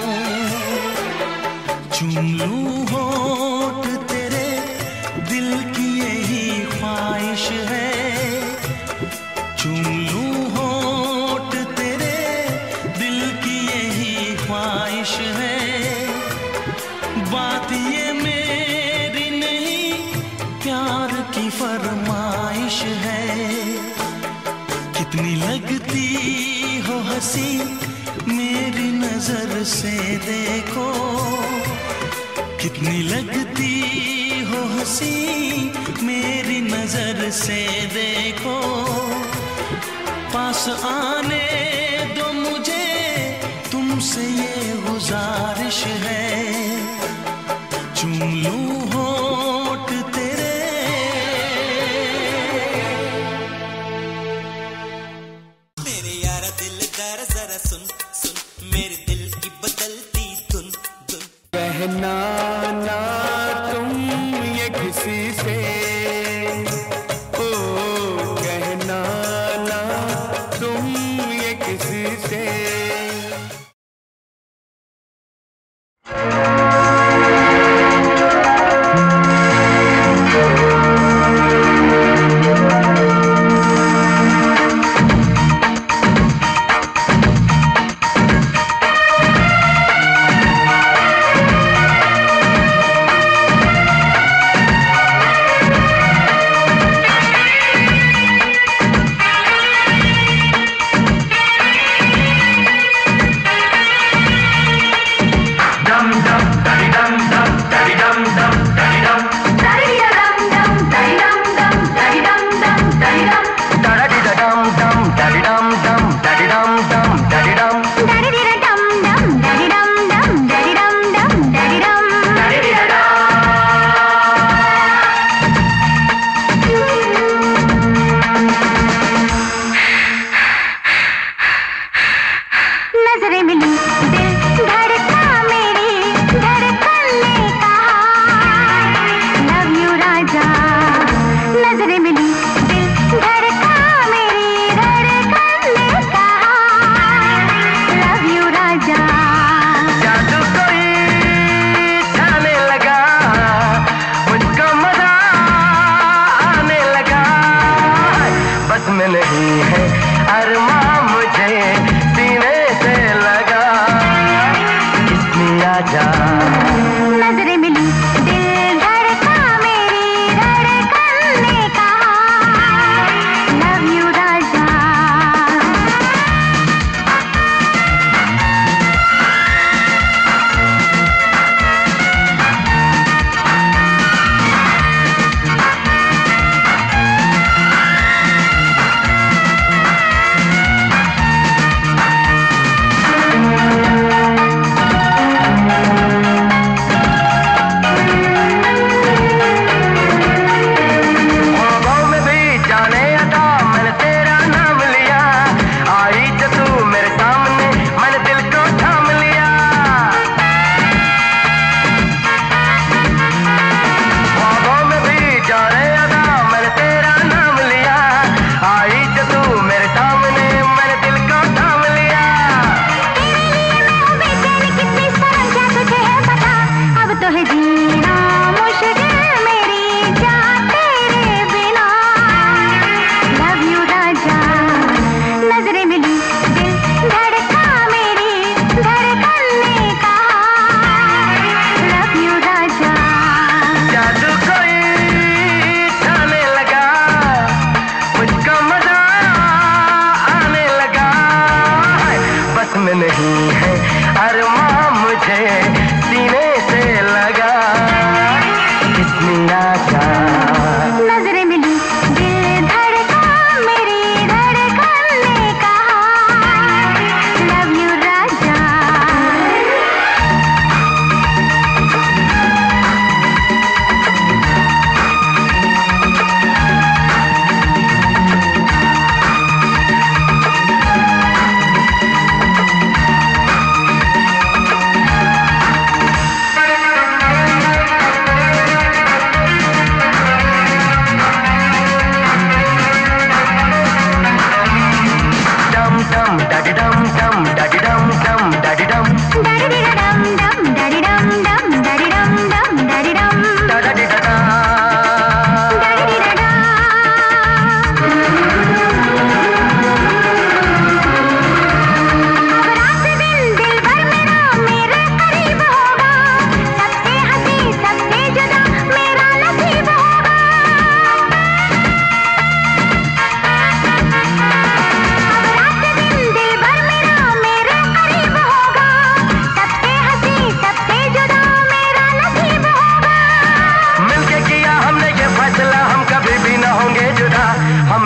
चूम लूं होठ तेरे, दिल की यही ख्वाहिश है। चूम लूं होठ तेरे, दिल की यही ख्वाहिश है। बात ये मेरी नहीं, प्यार की फरमाइश है। कितनी लगती हो हंसी मेरी नजर से देखो, कितनी लगती हो हंसी मेरी नजर से देखो। पास आने दो मुझे, तुमसे ये गुजारिश है। चूम लूं होठ तेरे। मेरे यारा दिलदार जरा सुन सुन, मेरे दिल की बदलती धुन धुन। कहना ना तुम ये किसी से, ओ कहना ना तुम ये किसी से।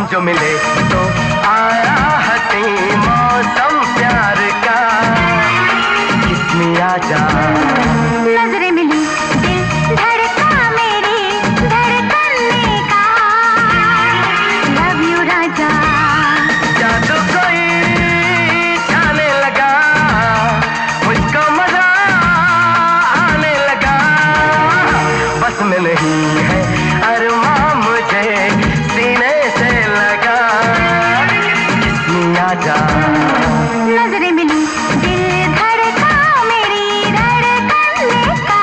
हम जो मिले तो आया हसी मौसम प्यार का, किस्मी आजा। नजरें मिली दिल धड़का मेरी धड़कने का, लव यू राजा। जादू कोई जाने लगा, मुझको मजा आने लगा, बस में नहीं है अरमां मुझे सीने से लगा, किस्मी आजा। नजरें मिली दिल धड़का मेरी धड़कने का,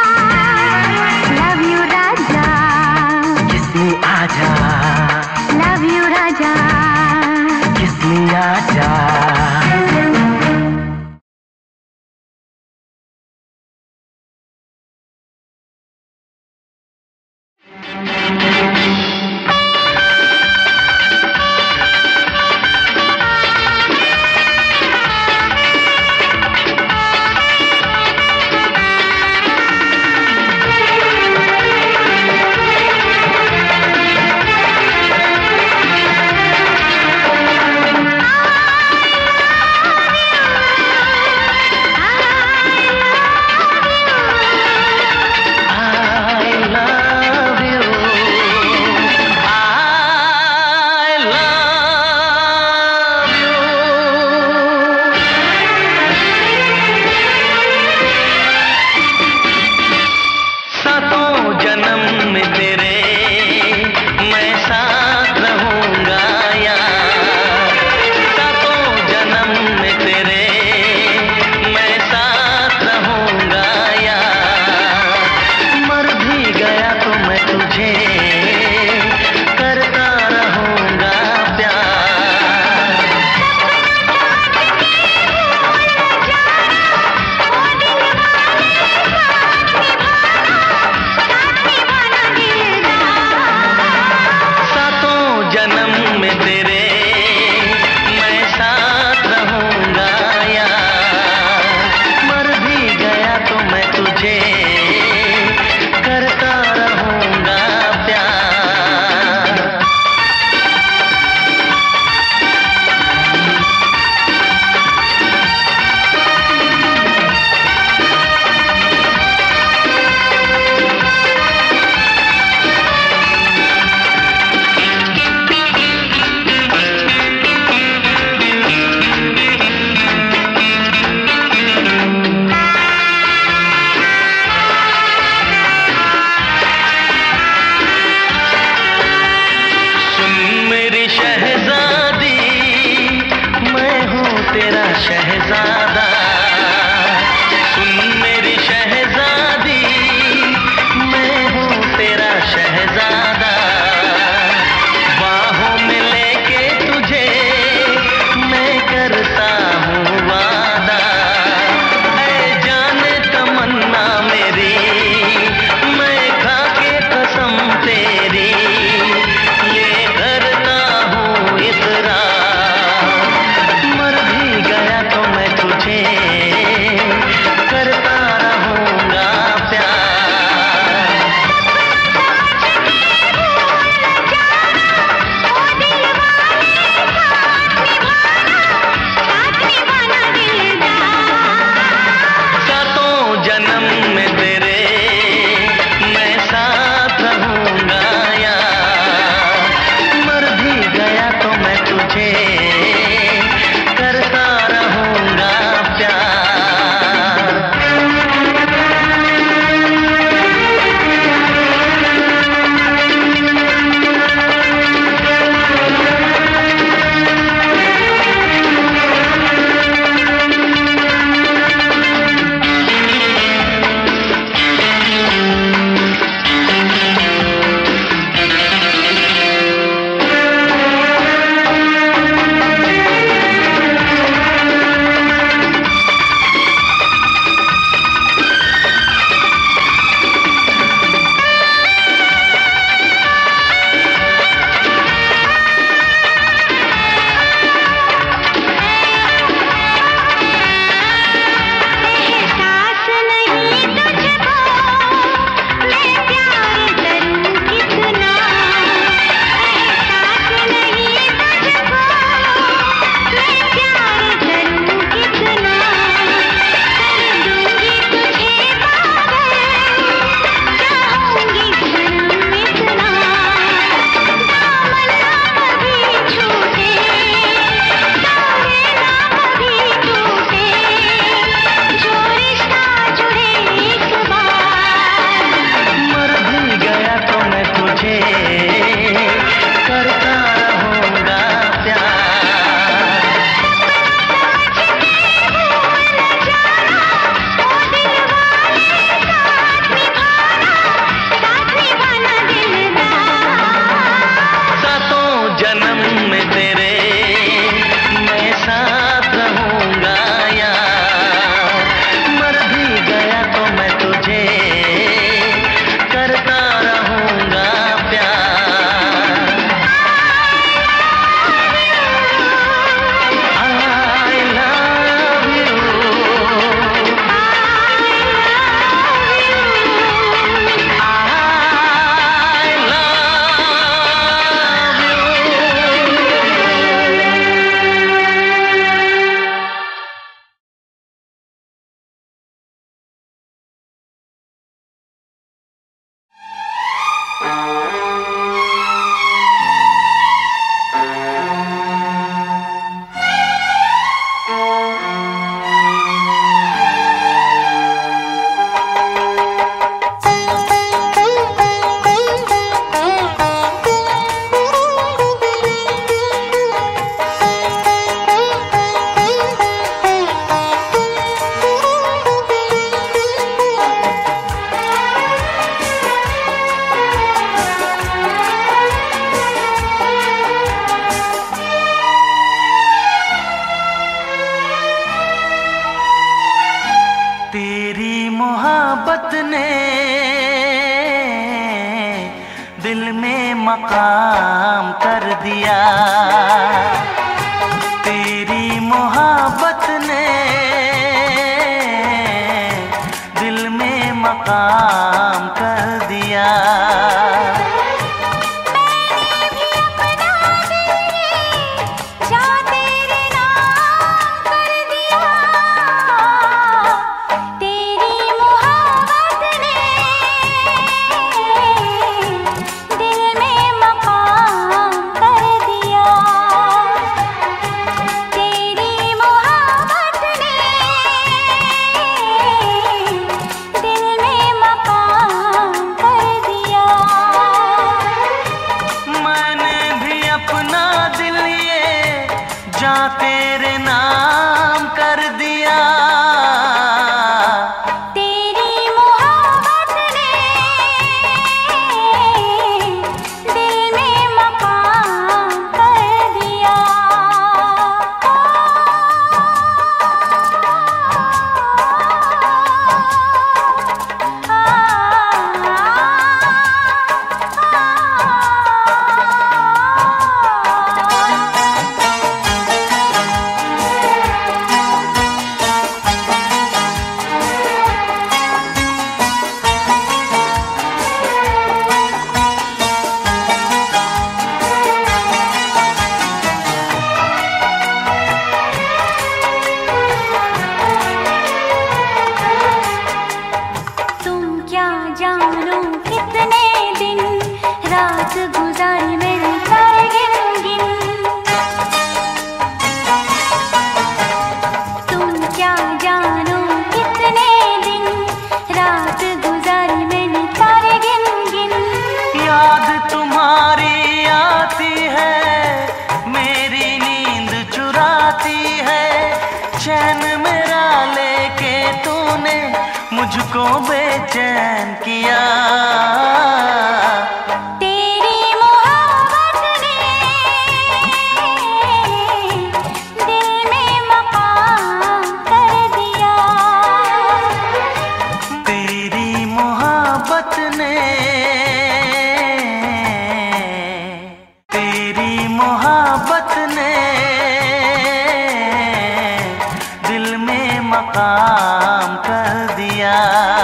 लव यू राजा। किस्मी आजा, लव यू राजा। किस्मी आजा। आ मकाम कर दिया। तेरी मोहब्बत ने दिल में मकाम कर दिया। तेरे नाम कर दिया। तेरी मोहब्बत ने दिल में मकाम कर दिया। जानो कितने दिन रात गुजारी मेरी तारे गिन गिन। तुम क्या जानो कितने दिन रात गुजारी मैंने तारे गिन गिन। याद तुम्हारी आती है, मेरी नींद चुराती है। चैन मेरा लेके तूने मुझको बेचैन किया। तेरी मोहब्बत ने दिल में मकाम कर दिया। तेरी मोहब्बत ने तेरी मोहब्बत ने दिल में मकाम कर दिया।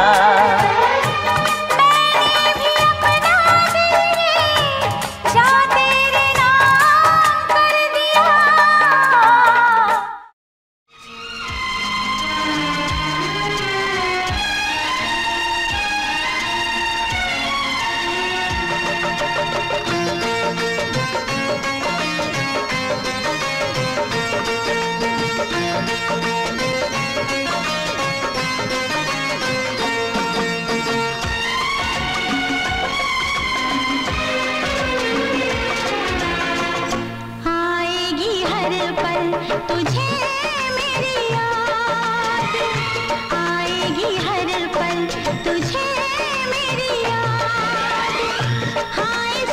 तुझे मेरी याद आएगी हर पल, तुझे मेरी याद। हाँ इस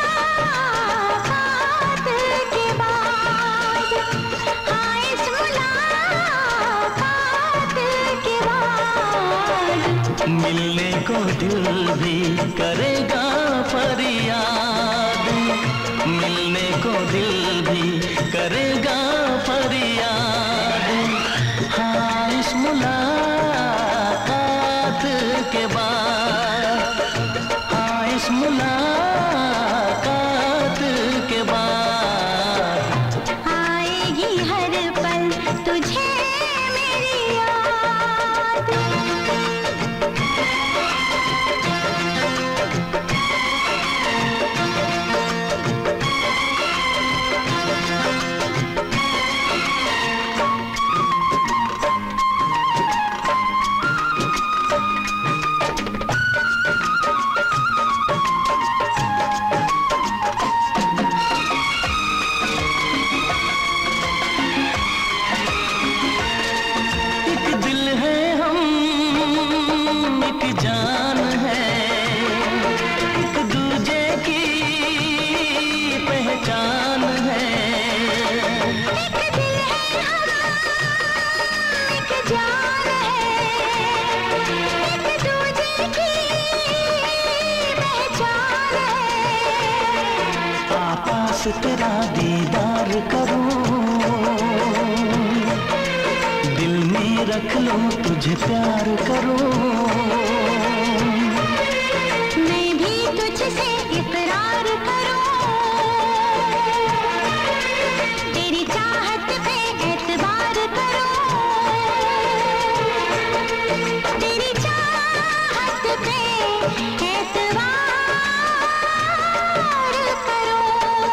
मुलाकात के बाद, हाँ इस मुलाकात के बाद मिलने को दिल भी करेगा फरियाद। मिलने को दिल भी करेगा फरियाद। हाँ इस मुलाकात के बाद, हाँ इस मुलाकात के बाद आएगी हर पल तुझे मेरी याद। तेरा दीदार करूं, दिल में रख लो तुझे प्यार करूं। मैं भी तुझसे इकरार करूं, तेरी चाहत पे एतबार करूं, तेरी चाहत पे एतबार करूं।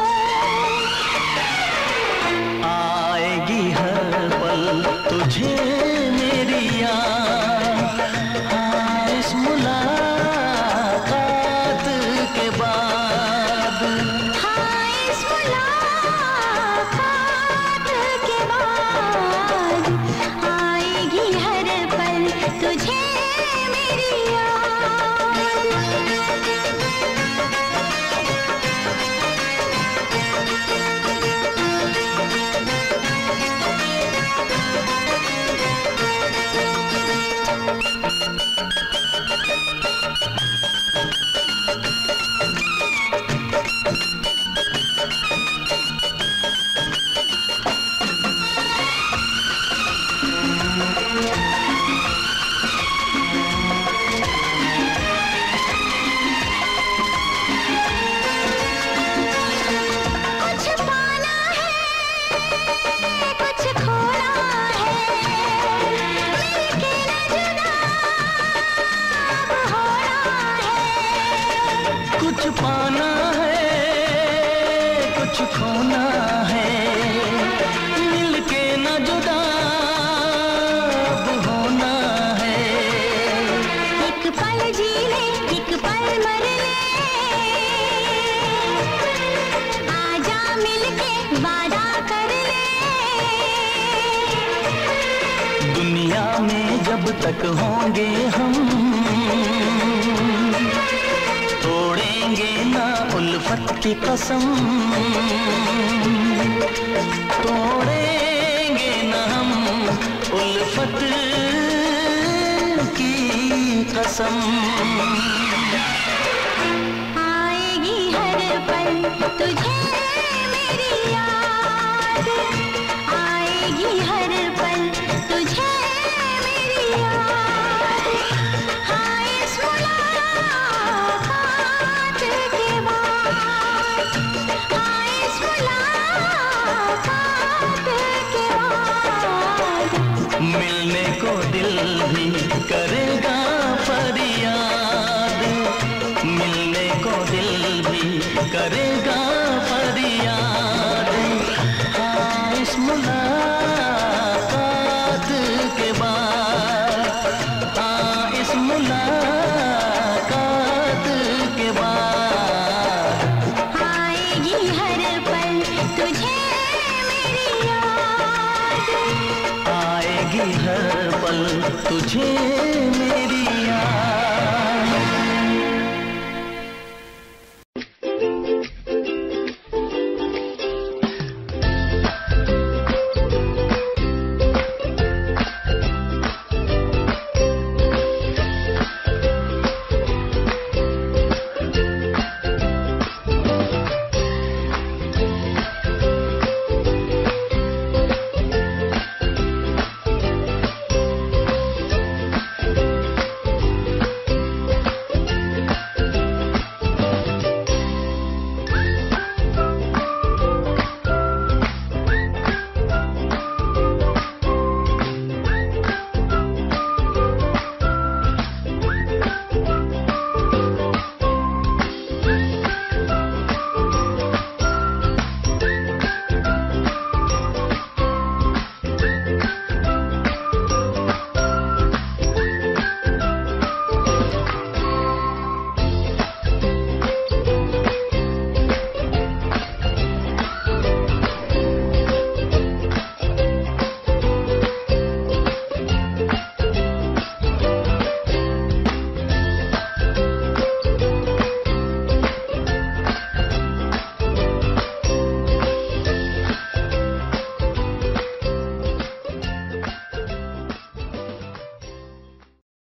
आएगी हर पल तुझे मेरी याद, हाँ इस मुलाकात के बाद, हाँ इस मुलाकात के बाद आएगी हर पल तुझे मेरी कुछ पाना है, कुछ खोना है, मिलके न जुदा अब होना है। कुछ पाना है कुछ खोना है, मिलके न जुदा अब होना है। एक पल जी ले, एक पल मर ले, आजा मिलके वादा कर ले। दुनिया में जब तक होंगे हम, तोड़ेंगे ना उल्फत की कसम, तोड़ेंगे ना हम उल्फत की कसम। आएगी हर पल तुझे मेरी याद, आएगी हर पल तुझे मेरी याद, हाँ इस मुलाकात के बाद, हाँ इस मुलाकात के बाद मिलने को दिल भी करेगा फरियाद, मिलने को दिल भी करेगा फरियाद, हाँ इस मुलाकात के बाद, हाँ इस मुलाकात के बाद आएगी हर पल तुझे मेरी याद, आएगी हर पल तुझे मेरी